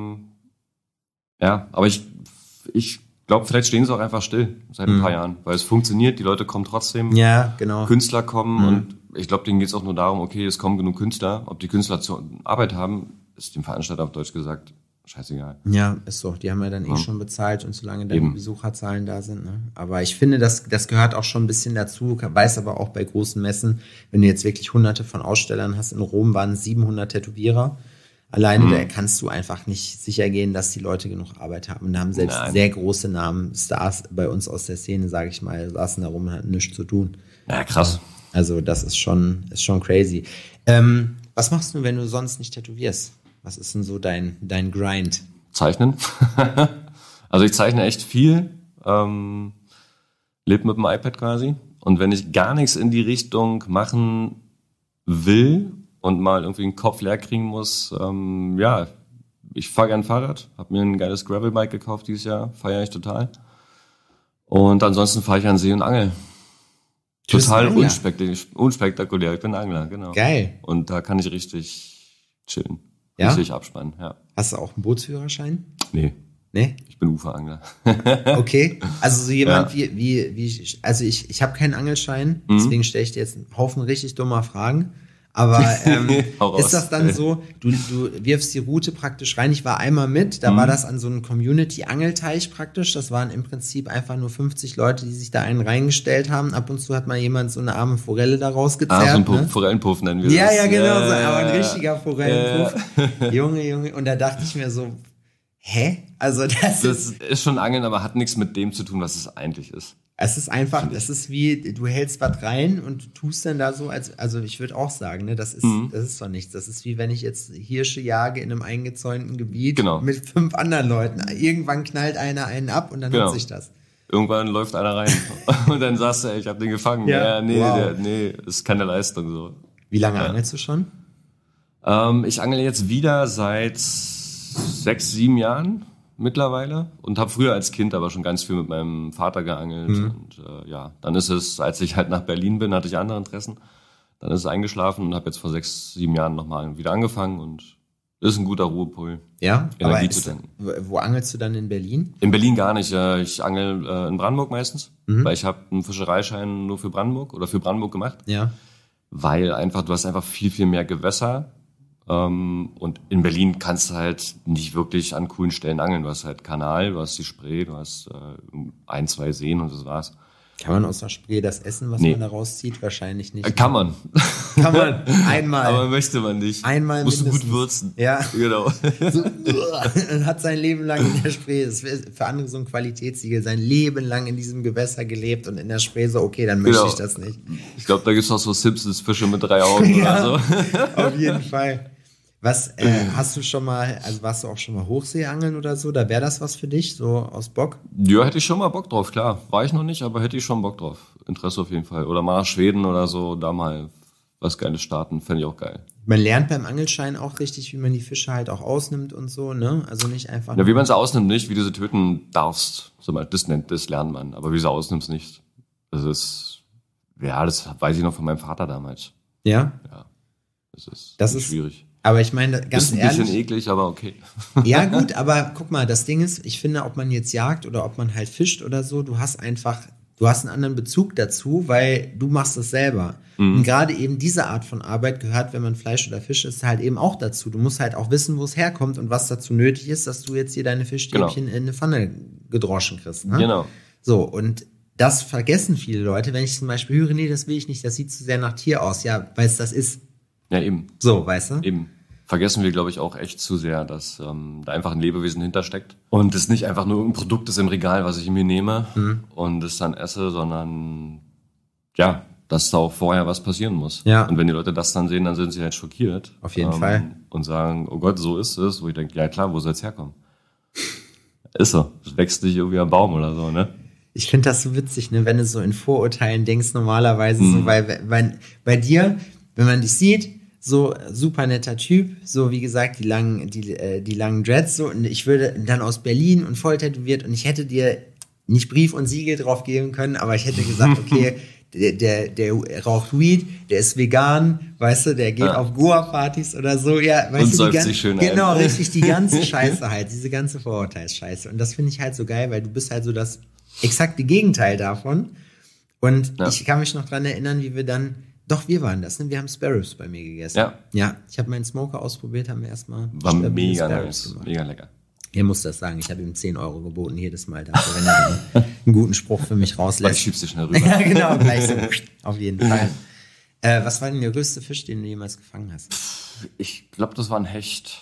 Ja, aber ich glaube, vielleicht stehen sie auch einfach still seit ein paar Jahren, weil es funktioniert, die Leute kommen trotzdem, Ja, genau. Künstler kommen und ich glaube, denen geht es auch nur darum, okay, es kommen genug Künstler. Ob die Künstler zur Arbeit haben, ist dem Veranstalter auf Deutsch gesagt scheißegal. Ja, ist so. Die haben ja dann schon bezahlt und solange dann Eben. die Besucherzahlen da sind. Ne? Aber ich finde, das gehört auch schon ein bisschen dazu. Weiß aber auch bei großen Messen, wenn du jetzt wirklich hunderte von Ausstellern hast, in Rom waren 700 Tätowierer. Alleine da kannst du einfach nicht sicher gehen, dass die Leute genug Arbeit haben. Und da haben selbst sehr große Namen, Stars bei uns aus der Szene, sage ich mal, saßen da rum und hatten nichts zu tun. Ja, krass. Also das ist schon crazy. Was machst du, wenn du sonst nicht tätowierst? Was ist denn so dein Grind? Zeichnen. Also ich zeichne echt viel. Lebe mit dem iPad quasi. Und wenn ich gar nichts in die Richtung machen will und mal irgendwie den Kopf leer kriegen muss, ja, ich fahre gern Fahrrad. Habe mir ein geiles Gravelbike gekauft dieses Jahr. Feiere ich total. Und ansonsten fahre ich an See und Angel. Du bist Total ein Angler? unspektakulär. Ich bin Angler, genau. Geil. Und da kann ich richtig chillen. Ja? Richtig abspannen, ja. Hast du auch einen Bootsführerschein? Nee, Nee? ich bin Uferangler. Okay. Also so jemand also ich habe keinen Angelschein, deswegen stelle ich dir jetzt einen Haufen richtig dummer Fragen. Aber Hau raus. ist das dann so, du wirfst die Route praktisch rein? Ich war einmal mit, da war das an so einem Community-Angelteich praktisch. Das waren im Prinzip einfach nur 50 Leute, die sich da einen reingestellt haben. Ab und zu hat mal jemand so eine arme Forelle da rausgezerrt. So ein ne? Forellenpuff nennen wir Ja, das. ja, genau, so, Ja, aber ein ja, richtiger Forellenpuff. Junge. Und da dachte ich mir so, hä? Also Das ist schon Angeln, aber hat nichts mit dem zu tun, was es eigentlich ist. es ist einfach, das ist wie, du hältst was rein und du tust dann da so, also ich würde auch sagen, ne, das ist doch nichts. Das ist wie wenn ich jetzt Hirsche jage in einem eingezäunten Gebiet Genau. mit 5 anderen Leuten. Irgendwann knallt einer einen ab und dann Genau. nutze ich das. Irgendwann läuft einer rein und dann sagst du, ey, ich hab den gefangen. Ja, Nee, wow. nee, ist keine Leistung so. Wie lange angelst du schon? Ich angle jetzt wieder seit 6, 7 Jahren mittlerweile und habe früher als Kind aber schon ganz viel mit meinem Vater geangelt. Und ja, dann ist es, als ich halt nach Berlin bin, hatte ich andere Interessen. Dann ist es eingeschlafen und habe jetzt vor 6, 7 Jahren nochmal wieder angefangen und ist ein guter Ruhepol. Ja, Energie aber zu tanken. wo angelst du dann in Berlin? In Berlin gar nicht. Ich angel in Brandenburg meistens, weil ich habe einen Fischereischein nur für Brandenburg oder für Brandenburg gemacht. Ja. Weil einfach, du hast einfach viel, viel mehr Gewässer. Und in Berlin kannst du halt nicht wirklich an coolen Stellen angeln. Du hast halt Kanal, du hast die Spree, du hast 1, 2 Seen und das war's. Kann man aus der Spree das essen, was man da rauszieht? Wahrscheinlich nicht. Kann man. Kann man. Einmal. Aber möchte man nicht. Einmal Musst du gut mindestens. würzen. Ja. Genau. So, und hat sein Leben lang in der Spree, das ist für andere so ein Qualitätssiegel, sein Leben lang in diesem Gewässer gelebt und in der Spree so, okay, dann möchte ich das nicht. Ich glaube, da gibt's auch so Simpsons-Fische mit 3 Augen Ja. oder so. Auf jeden Fall. Was, hast du schon mal, also warst du auch schon mal Hochseeangeln oder so? Da wäre das was für dich, so aus Bock? Ja, hätte ich schon mal Bock drauf, klar. War ich noch nicht, aber hätte ich schon Bock drauf. Interesse auf jeden Fall. Oder mal nach Schweden oder so, da mal was Geiles starten, fände ich auch geil. Man lernt beim Angelschein auch richtig, wie man die Fische halt auch ausnimmt und so, ne? Also nicht einfach. Ja, wie man sie ausnimmt, nicht, wie du sie töten darfst. So mal, das lernt man. Aber wie du sie ausnimmst, nicht. Das ist, ja, das weiß ich noch von meinem Vater damals. Ja? Ja. Das ist schwierig. Aber ich meine, ganz ehrlich. Ist ein bisschen eklig, aber okay. Ja, gut, aber guck mal, das Ding ist, ich finde, ob man jetzt jagt oder ob man halt fischt oder so, du hast einen anderen Bezug dazu, weil du machst es selber. Und gerade eben diese Art von Arbeit gehört, wenn man Fleisch oder Fisch isst, halt eben auch dazu. Du musst halt auch wissen, wo es herkommt und was dazu nötig ist, dass du jetzt hier deine Fischstäbchen in eine Pfanne gedroschen kriegst. Ne? Genau. So, und das vergessen viele Leute, wenn ich zum Beispiel höre, nee, das will ich nicht, das sieht zu sehr nach Tier aus. Ja, weil es das ist. Ja, eben. So, weißt du? Eben. Vergessen wir, glaube ich, auch echt zu sehr, dass da einfach ein Lebewesen hintersteckt. Und es nicht einfach nur irgendein Produkt ist im Regal, was ich mir nehme und es dann esse, sondern ja, dass da auch vorher was passieren muss. Ja. Und wenn die Leute das dann sehen, dann sind sie halt schockiert. Auf jeden Fall. Und sagen, oh Gott, so ist es. Wo ich denke, ja klar, wo soll es herkommen? Ist so. Es wächst nicht irgendwie am Baum oder so, ne? Ich finde das so witzig, ne, wenn du so in Vorurteilen denkst, normalerweise so, weil bei dir, wenn man dich sieht, so super netter Typ, so wie gesagt, die langen Dreads, so, und ich würde dann aus Berlin und voll tätowiert und ich hätte dir nicht Brief und Siegel drauf geben können, aber ich hätte gesagt, okay, der raucht Weed, der ist vegan, weißt du, der geht auf Goa-Partys oder so, ja, weißt und du, säuft sich schön genau, ein. richtig, die ganze Scheiße halt, diese ganze Vorurteilsscheiße. Und das finde ich halt so geil, weil du bist halt so das exakte Gegenteil davon. Und ich kann mich noch dran erinnern, wie wir dann, doch, wir waren das, ne? Wir haben Sparrows bei mir gegessen. Ja. Ja, ich habe meinen Smoker ausprobiert, haben wir erstmal. War mega nice, mega lecker. Er muss das sagen, ich habe ihm 10 € geboten jedes Mal dafür, wenn er einen guten Spruch für mich rauslässt. Ich schiebst du schnell rüber. Ja, genau, gleich so, auf jeden Fall. Was war denn der größte Fisch, den du jemals gefangen hast? Ich glaube, das war ein Hecht.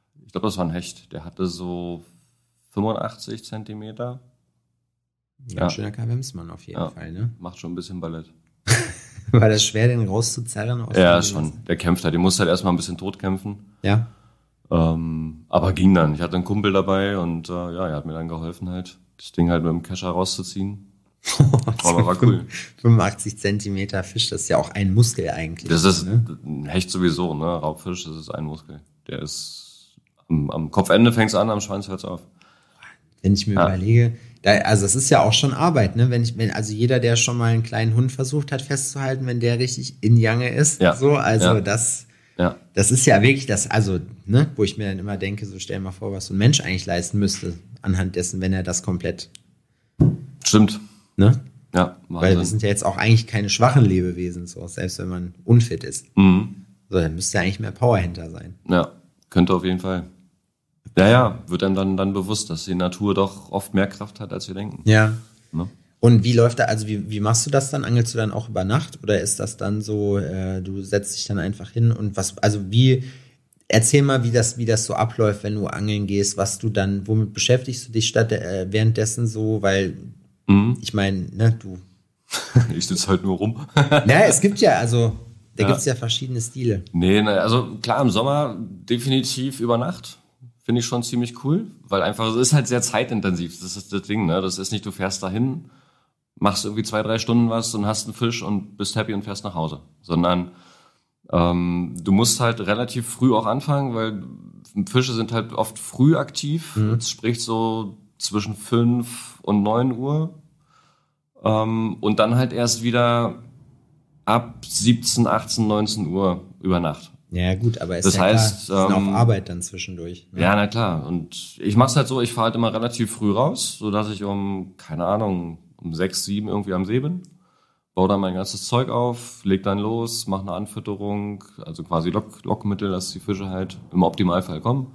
Der hatte so 85 Zentimeter. Ja, ein schöner Kavemsmann auf jeden Fall, ne? Macht schon ein bisschen Ballett. War das schwer, den rauszuzerren? Ja, schon. Der kämpft halt. Der musste halt erstmal ein bisschen tot kämpfen. Ja. Aber ging dann. Ich hatte einen Kumpel dabei und er hat mir dann geholfen halt, das Ding halt mit dem Kescher rauszuziehen. Aber war cool. 85 Zentimeter Fisch, das ist ja auch ein Muskel eigentlich. Das ist ein Hecht sowieso, ne? Raubfisch, das ist ein Muskel. Der ist am Kopfende fängt's an, am Schwanz hört's auf. Wenn ich mir überlege, also es ist ja auch schon Arbeit, ne? Also jeder, der schon mal einen kleinen Hund versucht hat festzuhalten, wenn der richtig in Jange ist, das ist ja wirklich das, also, ne, wo ich mir dann immer denke, so stell dir mal vor, was so ein Mensch eigentlich leisten müsste, anhand dessen, wenn er das komplett. Stimmt. Ne? Ja, weil wir sind ja jetzt auch eigentlich keine schwachen Lebewesen, so, selbst wenn man unfit ist. Mhm. So, dann müsste ja eigentlich mehr Power hinter sein. Ja, könnte auf jeden Fall. Ja, wird einem dann bewusst, dass die Natur doch oft mehr Kraft hat, als wir denken. Ja. Ne? Und wie läuft da, also wie machst du das dann? Angelst du dann auch über Nacht oder ist das dann so, du setzt dich dann einfach hin und erzähl mal, wie das so abläuft, wenn du angeln gehst, womit beschäftigst du dich währenddessen so, weil ich meine, ne, du. Ich sitze halt nur rum. Naja, es gibt ja, gibt's ja verschiedene Stile. Nee, also klar, im Sommer definitiv über Nacht. Finde ich schon ziemlich cool, weil einfach, es ist halt sehr zeitintensiv, das ist das Ding, ne? Das ist nicht, du fährst dahin, machst irgendwie 2-3 Stunden was und hast einen Fisch und bist happy und fährst nach Hause. Sondern du musst halt relativ früh auch anfangen, weil Fische sind halt oft früh aktiv, sprich so zwischen 5 und 9 Uhr. Und dann halt erst wieder ab 17, 18, 19 Uhr über Nacht. Ja gut, aber das heißt, klar, sind auf Arbeit dann zwischendurch. Ne? Ja, na klar. Und ich mach's halt so, ich fahre halt immer relativ früh raus, sodass ich um 6, 7 irgendwie am See bin. Baue dann mein ganzes Zeug auf, leg dann los, mache eine Anfütterung, also quasi Lockmittel, dass die Fische halt im Optimalfall kommen.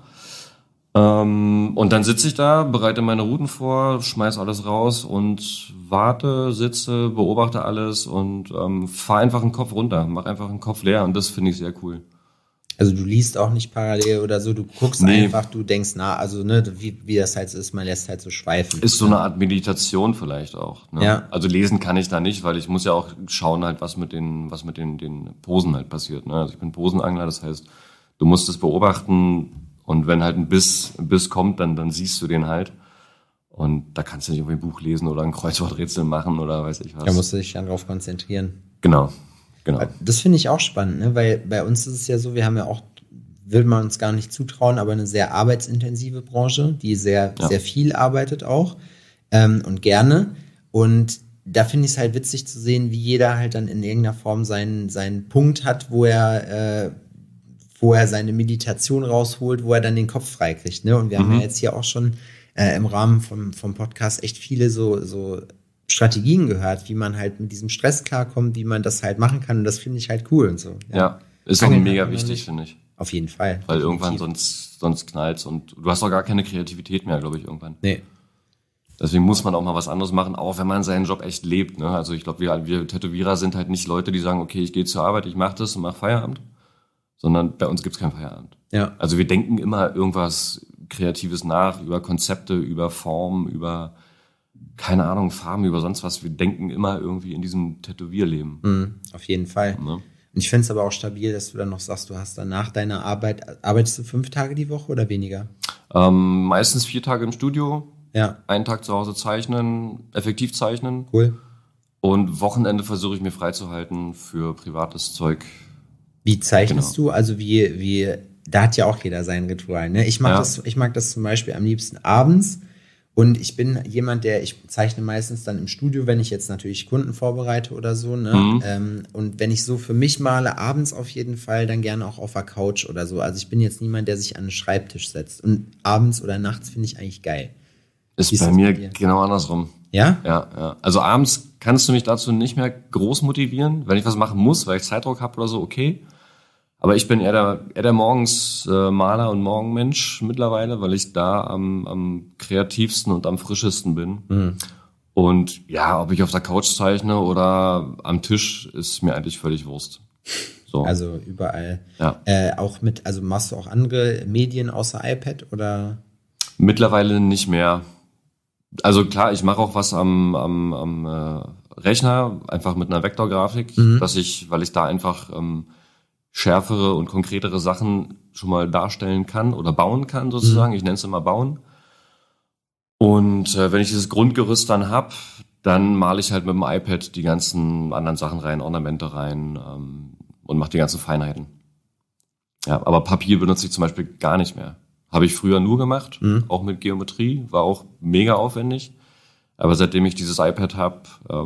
Und dann sitze ich da, bereite meine Routen vor, schmeiß alles raus und sitze, beobachte alles und fahre einfach den Kopf runter, mach einfach den Kopf leer und das finde ich sehr cool. Also du liest auch nicht parallel oder so, du guckst einfach, du denkst wie das halt so ist, man lässt halt so schweifen. Ist so eine Art Meditation vielleicht auch. Ne? Ja. Also lesen kann ich da nicht, weil ich muss ja auch schauen halt, was mit den Posen halt passiert. Ne? Also ich bin Posenangler, das heißt, Du musst es beobachten und wenn halt ein Biss kommt, dann siehst du den halt. Und da kannst du nicht irgendwie ein Buch lesen oder ein Kreuzworträtsel machen oder weiß ich was. Da musst du dich dann drauf konzentrieren. Genau. Das finde ich auch spannend, ne? Weil bei uns ist es ja so, wir haben ja auch, will man uns gar nicht zutrauen, aber eine sehr arbeitsintensive Branche, die sehr viel arbeitet auch und gerne. Und da finde ich es halt witzig zu sehen, wie jeder halt dann in irgendeiner Form seinen Punkt hat, wo er seine Meditation rausholt, wo er dann den Kopf frei kriegt. Ne? Und wir haben ja jetzt hier auch schon im Rahmen vom Podcast echt viele so Strategien gehört, wie man halt mit diesem Stress klarkommt, wie man das halt machen kann. Und das finde ich halt cool und so. Ja, ist auch mega wichtig, finde ich. Auf jeden Fall. Weil irgendwann sonst knallt's und du hast auch gar keine Kreativität mehr, glaube ich, irgendwann. Nee. Deswegen muss man auch mal was anderes machen, auch wenn man seinen Job echt lebt. Ne? Also ich glaube, wir Tätowierer sind halt nicht Leute, die sagen, okay, ich gehe zur Arbeit, ich mache das und mache Feierabend. Sondern bei uns gibt's keinen Feierabend. Ja. Also wir denken immer irgendwas Kreatives nach, über Konzepte, über Formen, über, keine Ahnung, Farben, über sonst was. Wir denken immer irgendwie in diesem Tätowierleben. Auf jeden Fall. Ne? Und ich finde es aber auch stabil, dass du dann noch sagst, du hast dann nach deiner Arbeit, arbeitest du 5 Tage die Woche oder weniger? Meistens 4 Tage im Studio, Ja, 1 Tag zu Hause zeichnen, effektiv zeichnen. cool. Und Wochenende versuche ich mir freizuhalten für privates Zeug. Wie zeichnest du? Also wie, da hat ja auch jeder sein Ritual, ne? Ich mag das zum Beispiel am liebsten abends. Und ich bin jemand, ich zeichne meistens dann im Studio, wenn ich jetzt natürlich Kunden vorbereite oder so, ne? Und wenn ich so für mich male, abends auf jeden Fall, dann gerne auch auf der Couch oder so. Also ich bin jetzt niemand, der sich an den Schreibtisch setzt. Und abends oder nachts finde ich eigentlich geil. Ist bei mir genau andersrum. Ja? Ja. Also abends kannst du mich dazu nicht mehr groß motivieren, wenn ich was machen muss, weil ich Zeitdruck habe oder so, okay. Aber ich bin eher der morgens Maler und Morgenmensch mittlerweile, weil ich da am kreativsten und am frischesten bin. Und ja, ob ich auf der Couch zeichne oder am Tisch, ist mir eigentlich völlig Wurst. So. Also überall. Ja. Also machst du auch andere Medien außer iPad oder? Mittlerweile nicht mehr. Also klar, ich mache auch was am Rechner, einfach mit einer Vektorgrafik, weil ich da einfach schärfere und konkretere Sachen schon mal darstellen kann oder bauen kann sozusagen. Ich nenne es immer bauen. Und wenn ich dieses Grundgerüst dann hab, dann male ich halt mit dem iPad die ganzen anderen Sachen rein, Ornamente rein und mache die ganzen Feinheiten. Ja, aber Papier benutze ich zum Beispiel gar nicht mehr. Habe ich früher nur gemacht, auch mit Geometrie, war auch mega aufwendig. Aber seitdem ich dieses iPad habe,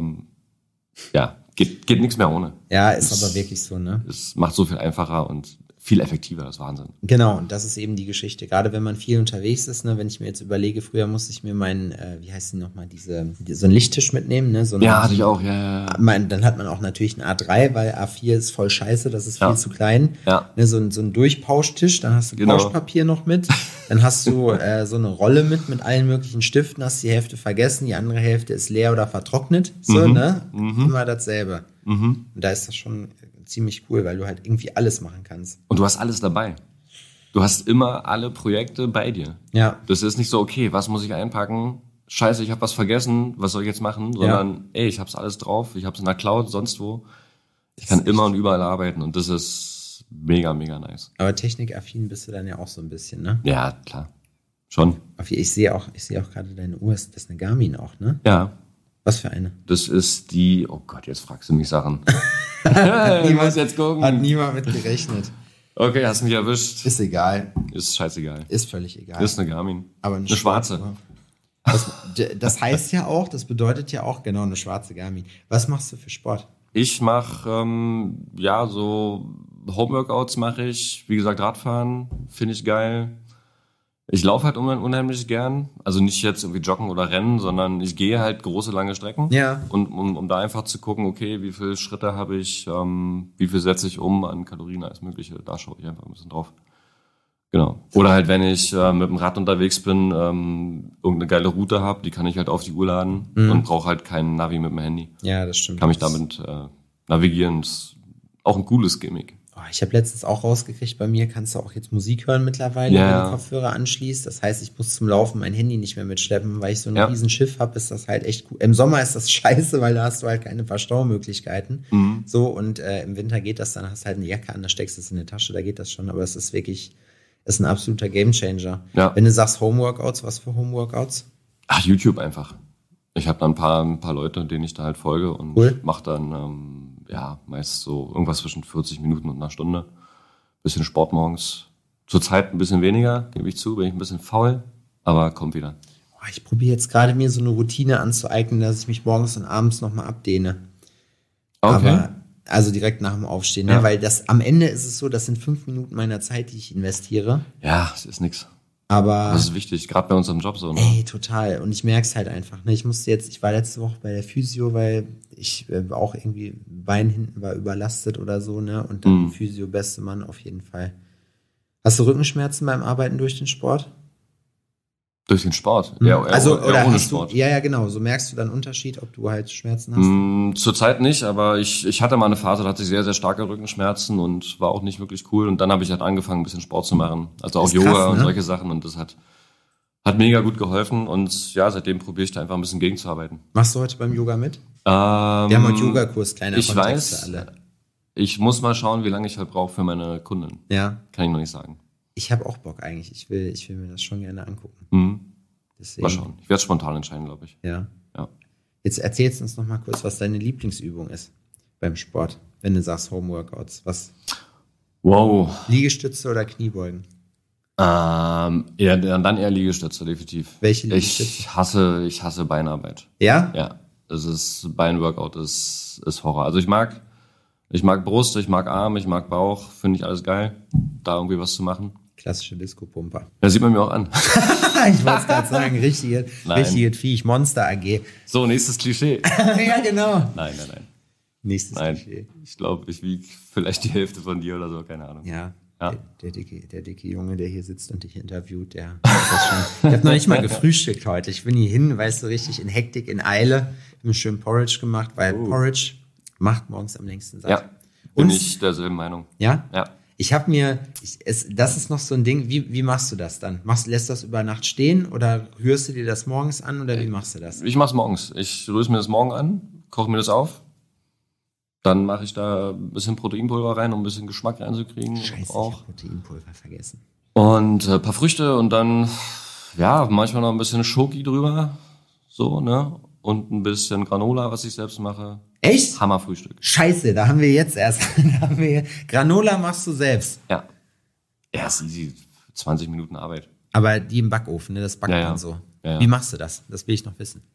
geht nichts mehr ohne. Ja, ist aber wirklich so, ne? Es macht so viel einfacher und viel effektiver, das ist Wahnsinn. Genau, und das ist eben die Geschichte. Gerade wenn man viel unterwegs ist, ne, wenn ich mir jetzt überlege, früher musste ich mir meinen, wie heißt die nochmal, so einen Lichttisch mitnehmen, ne? Hatte ich auch, ja. Dann hat man auch natürlich einen A3, weil A4 ist voll scheiße, das ist viel zu klein. Ja. Ne, so ein Durchpauschtisch, dann hast du Pauschpapier noch mit, dann hast du so eine Rolle mit allen möglichen Stiften, hast die Hälfte vergessen, die andere Hälfte ist leer oder vertrocknet, so, ne? Immer dasselbe. Und da ist das schon ziemlich cool, weil du halt irgendwie alles machen kannst. Und du hast alles dabei. Du hast immer alle Projekte bei dir. Ja. Das ist nicht so, okay, was muss ich einpacken? Scheiße, ich habe was vergessen, was soll ich jetzt machen? Sondern, ich hab's alles drauf, ich hab's in der Cloud, sonst wo. Ich kann immer und überall arbeiten und das ist mega, mega nice. Aber technikaffin bist du dann ja auch so ein bisschen, ne? Ja, klar. Schon. Ich sehe auch gerade deine Uhr, das ist eine Garmin auch, ne? Ja. Was für eine? Das ist die, oh Gott, jetzt fragst du mich Sachen. Ich muss jetzt gucken. Hat niemand mit gerechnet. Okay, hast mich erwischt. Ist egal. Ist scheißegal. Ist völlig egal. Ist eine Garmin. Aber eine schwarze. Das heißt ja auch, das bedeutet ja auch genau eine schwarze Garmin. Was machst du für Sport? Ich mache, so Homeworkouts mache ich. Wie gesagt, Radfahren finde ich geil. Ich laufe halt unheimlich gern. Also nicht jetzt irgendwie joggen oder rennen, sondern ich gehe halt große, lange Strecken. Ja. Und um da einfach zu gucken, okay, wie viele Schritte habe ich, wie viel setze ich um an Kalorien, alles Mögliche. Da schaue ich einfach ein bisschen drauf. Genau. Oder halt, wenn ich mit dem Rad unterwegs bin, irgendeine geile Route habe, die kann ich halt auf die Uhr laden und brauche halt keinen Navi mit dem Handy. Ja, das stimmt. Kann mich damit navigieren. Das ist auch ein cooles Gimmick. Ich habe letztens auch rausgekriegt, bei mir kannst du auch jetzt Musik hören mittlerweile, wenn du Kopfhörer anschließt. Das heißt, ich muss zum Laufen mein Handy nicht mehr mitschleppen, weil ich so ein riesen Schiff habe, ist das halt echt cool. Im Sommer ist das scheiße, weil da hast du halt keine Verstaumöglichkeiten. So, und im Winter geht das, dann hast du halt eine Jacke an, da steckst du es in die Tasche, da geht das schon. Aber es ist wirklich, ist ein absoluter Gamechanger. Ja. Wenn du sagst Homeworkouts, was für Homeworkouts? YouTube einfach. Ich habe da ein paar Leute, denen ich da halt folge und mache dann meist so irgendwas zwischen 40 Minuten und einer Stunde. Bisschen Sport morgens. Zurzeit ein bisschen weniger, gebe ich zu, bin ich ein bisschen faul, aber kommt wieder. Ich probiere jetzt gerade mir so eine Routine anzueignen, dass ich mich morgens und abends nochmal abdehne. Okay. Aber, also direkt nach dem Aufstehen, ne? Weil am Ende ist es so, das sind 5 Minuten meiner Zeit, die ich investiere. Ja, es ist nix. Aber das ist wichtig, gerade bei unserem Job so. Ne? Ey, total. Und ich merke es halt einfach. Ne? Ich war letzte Woche bei der Physio, weil ich auch irgendwie Bein hinten war überlastet oder so, ne? Und dann Physio, beste Mann auf jeden Fall. Hast du Rückenschmerzen beim Arbeiten durch den Sport? Durch den Sport? Ja, also, oder ohne Sport. Ja, genau. So merkst du dann Unterschied, ob du halt Schmerzen hast? Zurzeit nicht, aber ich hatte mal eine Phase, da hatte ich sehr, sehr starke Rückenschmerzen und war auch nicht wirklich cool. Und dann habe ich halt angefangen, ein bisschen Sport zu machen. Also auch Yoga krass, ne? Und solche Sachen. Und das hat mega gut geholfen. Und ja, seitdem probiere ich da einfach ein bisschen gegenzuarbeiten. Machst du heute beim Yoga mit? Wir haben heute Yogakurs, kleiner Kontext für alle. Ich muss mal schauen, wie lange ich halt brauche für meine Kundin. Ja. Kann ich noch nicht sagen. Ich habe auch Bock eigentlich. Ich will mir das schon gerne angucken. Deswegen. Mal schauen. Ich werde spontan entscheiden, glaube ich. Ja. Jetzt erzählst du uns noch mal kurz, was deine Lieblingsübung ist beim Sport, wenn du sagst Homeworkouts. Was? Wow. Liegestütze oder Kniebeugen? Dann eher Liegestütze, definitiv. Welche Liegestütze? Ich hasse Beinarbeit. Ja? Ja. Beinworkout ist Horror. Also ich mag Brust, ich mag Arm, ich mag Bauch, finde ich alles geil, da irgendwie was zu machen. Klassische Disco-Pumper. Das sieht man mir auch an. Ich wollte es gerade sagen, richtiges Viech, Monster AG. So, nächstes Klischee. Ja, genau. Nein. Nächstes Klischee. Ich glaube, ich wiege vielleicht die Hälfte von dir oder so, keine Ahnung. Ja. Der dicke Junge, der hier sitzt und dich interviewt, der das schon. Ich habe noch nicht mal gefrühstückt heute. Ich bin hier hin, weißt du, richtig in Hektik, in Eile, einen schönen Porridge gemacht, weil Porridge macht morgens am längsten satt. Ja, bin ich derselben Meinung. Ja? Ja. Das ist noch so ein Ding, wie machst du das dann? Lässt du das über Nacht stehen oder rührst du dir das morgens an oder wie machst du das? Ich mach's morgens. Ich rühre mir das morgen an, koche mir das auf. Dann mache ich da ein bisschen Proteinpulver rein, um ein bisschen Geschmack reinzukriegen. Scheiße, auch. Ich hab Proteinpulver vergessen. Und ein paar Früchte und dann, manchmal noch ein bisschen Schoki drüber. So, ne? Und ein bisschen Granola, was ich selbst mache. Echt? Hammerfrühstück. Scheiße, da haben wir jetzt erst. Granola machst du selbst? Ja. Ja, ist easy. 20 Minuten Arbeit. Aber die im Backofen, ne? Das backt man so. Ja. Wie machst du das? Das will ich noch wissen.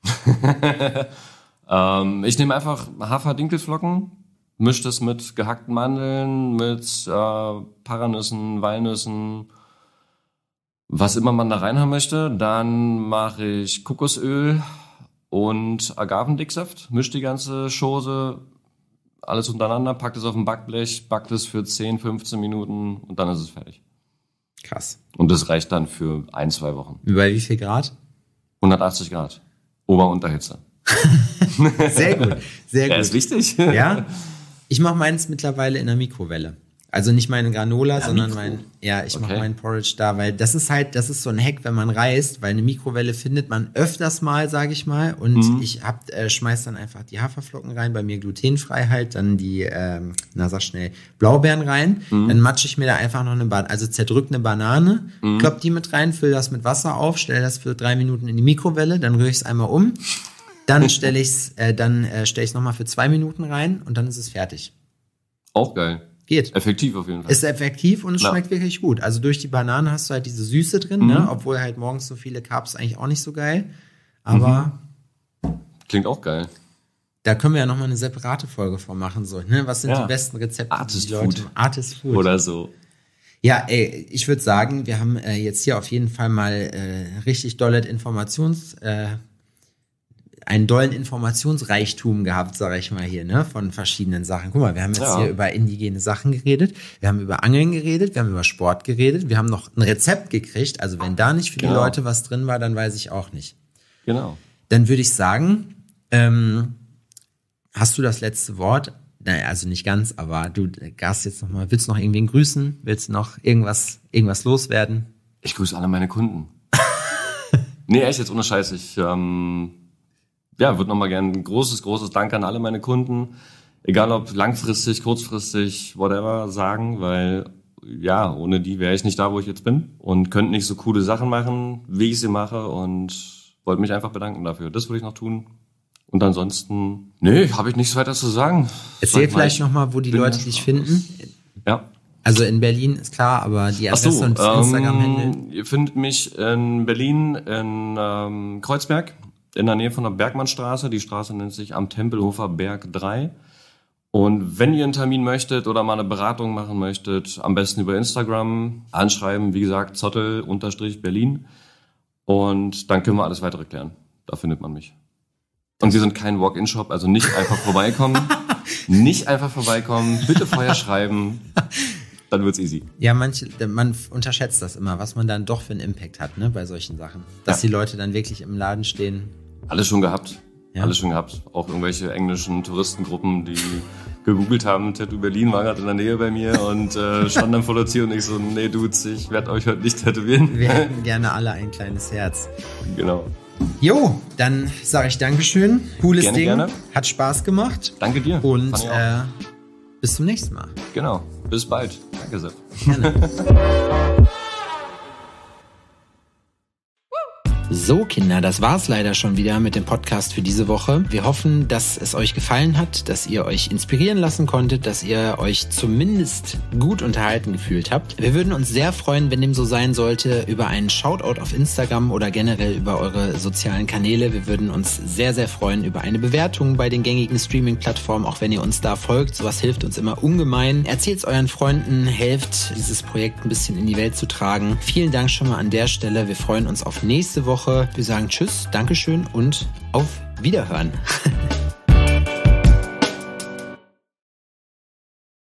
Ich nehme einfach Hafer-Dinkelflocken, mische das mit gehackten Mandeln, mit Paranüssen, Walnüssen, was immer man da reinhaben möchte. Dann mache ich Kokosöl und Agavendicksaft, mische die ganze Chose, alles untereinander, pack das auf ein Backblech, back das für 10, 15 Minuten und dann ist es fertig. Krass. Und das reicht dann für 1-2 Wochen. Bei wie viel Grad? 180 Grad. Ober- und Unterhitze. Sehr gut, sehr gut. Ja, ist wichtig. Ja, ich mache meins mittlerweile in der Mikrowelle. Also nicht meine Granola, sondern mache meinen Porridge da, weil das ist so ein Hack, wenn man reist, weil eine Mikrowelle findet man öfters mal, sage ich mal, und ich schmeiß dann einfach die Haferflocken rein, bei mir glutenfrei halt, dann die, Blaubeeren rein, dann matsche ich mir da einfach noch zerdrück eine Banane, klopp die mit rein, füll das mit Wasser auf, stell das für 3 Minuten in die Mikrowelle, dann rühre ich es einmal um, dann stelle ich es nochmal für 2 Minuten rein und dann ist es fertig. Auch geil. Geht. Effektiv auf jeden Fall. Ist effektiv und es schmeckt wirklich gut. Also durch die Banane hast du halt diese Süße drin, ne? Obwohl halt morgens so viele Carbs eigentlich auch nicht so geil. Aber klingt auch geil. Da können wir ja nochmal eine separate Folge von machen. So, ne? Was sind die besten Rezepte? Artist Food. Artist Food. Oder so. Ja, ich würde sagen, wir haben jetzt hier auf jeden Fall mal richtig einen dollen Informationsreichtum gehabt, sage ich mal hier, ne, von verschiedenen Sachen. Guck mal, wir haben jetzt hier über indigene Sachen geredet, wir haben über Angeln geredet, wir haben über Sport geredet, wir haben noch ein Rezept gekriegt, also wenn da nicht für die Leute was drin war, dann weiß ich auch nicht. Genau. Dann würde ich sagen, hast du das letzte Wort? naja, also nicht ganz, aber du willst noch irgendwen grüßen? Willst du noch irgendwas loswerden? Ich grüße alle meine Kunden. Nee, echt jetzt ohne Scheiß. Ich würde nochmal gerne ein großes Dank an alle meine Kunden, egal ob langfristig, kurzfristig, whatever, sagen, weil ja, ohne die wäre ich nicht da, wo ich jetzt bin und könnte nicht so coole Sachen machen, wie ich sie mache und wollte mich einfach bedanken dafür. Das würde ich noch tun. Und ansonsten, habe ich nichts weiter zu sagen. Erzähl vielleicht nochmal, wo die Leute dich finden. Ja. Also in Berlin ist klar, aber die Adresse und das Instagram-Handle? Ihr findet mich in Berlin in Kreuzberg, in der Nähe von der Bergmannstraße. Die Straße nennt sich Am Tempelhofer Berg 3. Und wenn ihr einen Termin möchtet oder mal eine Beratung machen möchtet, am besten über Instagram anschreiben, wie gesagt, Zottel_Berlin. Und dann können wir alles weitere klären. Da findet man mich. Und wir sind kein Walk-in-Shop, also nicht einfach vorbeikommen. Bitte vorher schreiben. Dann wird's easy. Ja, man unterschätzt das immer, was man dann doch für einen Impact hat, ne, bei solchen Sachen. Dass die Leute dann wirklich im Laden stehen. Alles schon gehabt. Auch irgendwelche englischen Touristengruppen, die gegoogelt haben, Tattoo Berlin war gerade in der Nähe bei mir und standen dann vor der Tür und ich so, nee Dudes, ich werde euch heute nicht tätowieren. Wir hätten gerne alle ein kleines Herz. Genau. Jo, dann sage ich Dankeschön. Cooles Ding. Gerne. Hat Spaß gemacht. Danke dir. Und bis zum nächsten Mal. Genau. Bis bald. Danke, Sepp. Gerne. So, Kinder, das war's leider schon wieder mit dem Podcast für diese Woche. Wir hoffen, dass es euch gefallen hat, dass ihr euch inspirieren lassen konntet, dass ihr euch zumindest gut unterhalten gefühlt habt. Wir würden uns sehr freuen, wenn dem so sein sollte, über einen Shoutout auf Instagram oder generell über eure sozialen Kanäle. Wir würden uns sehr, sehr freuen über eine Bewertung bei den gängigen Streaming-Plattformen, auch wenn ihr uns da folgt. Sowas hilft uns immer ungemein. Erzählt's euren Freunden, helft, dieses Projekt ein bisschen in die Welt zu tragen. Vielen Dank schon mal an der Stelle. Wir freuen uns auf nächste Woche. Wir sagen Tschüss, Dankeschön und auf Wiederhören.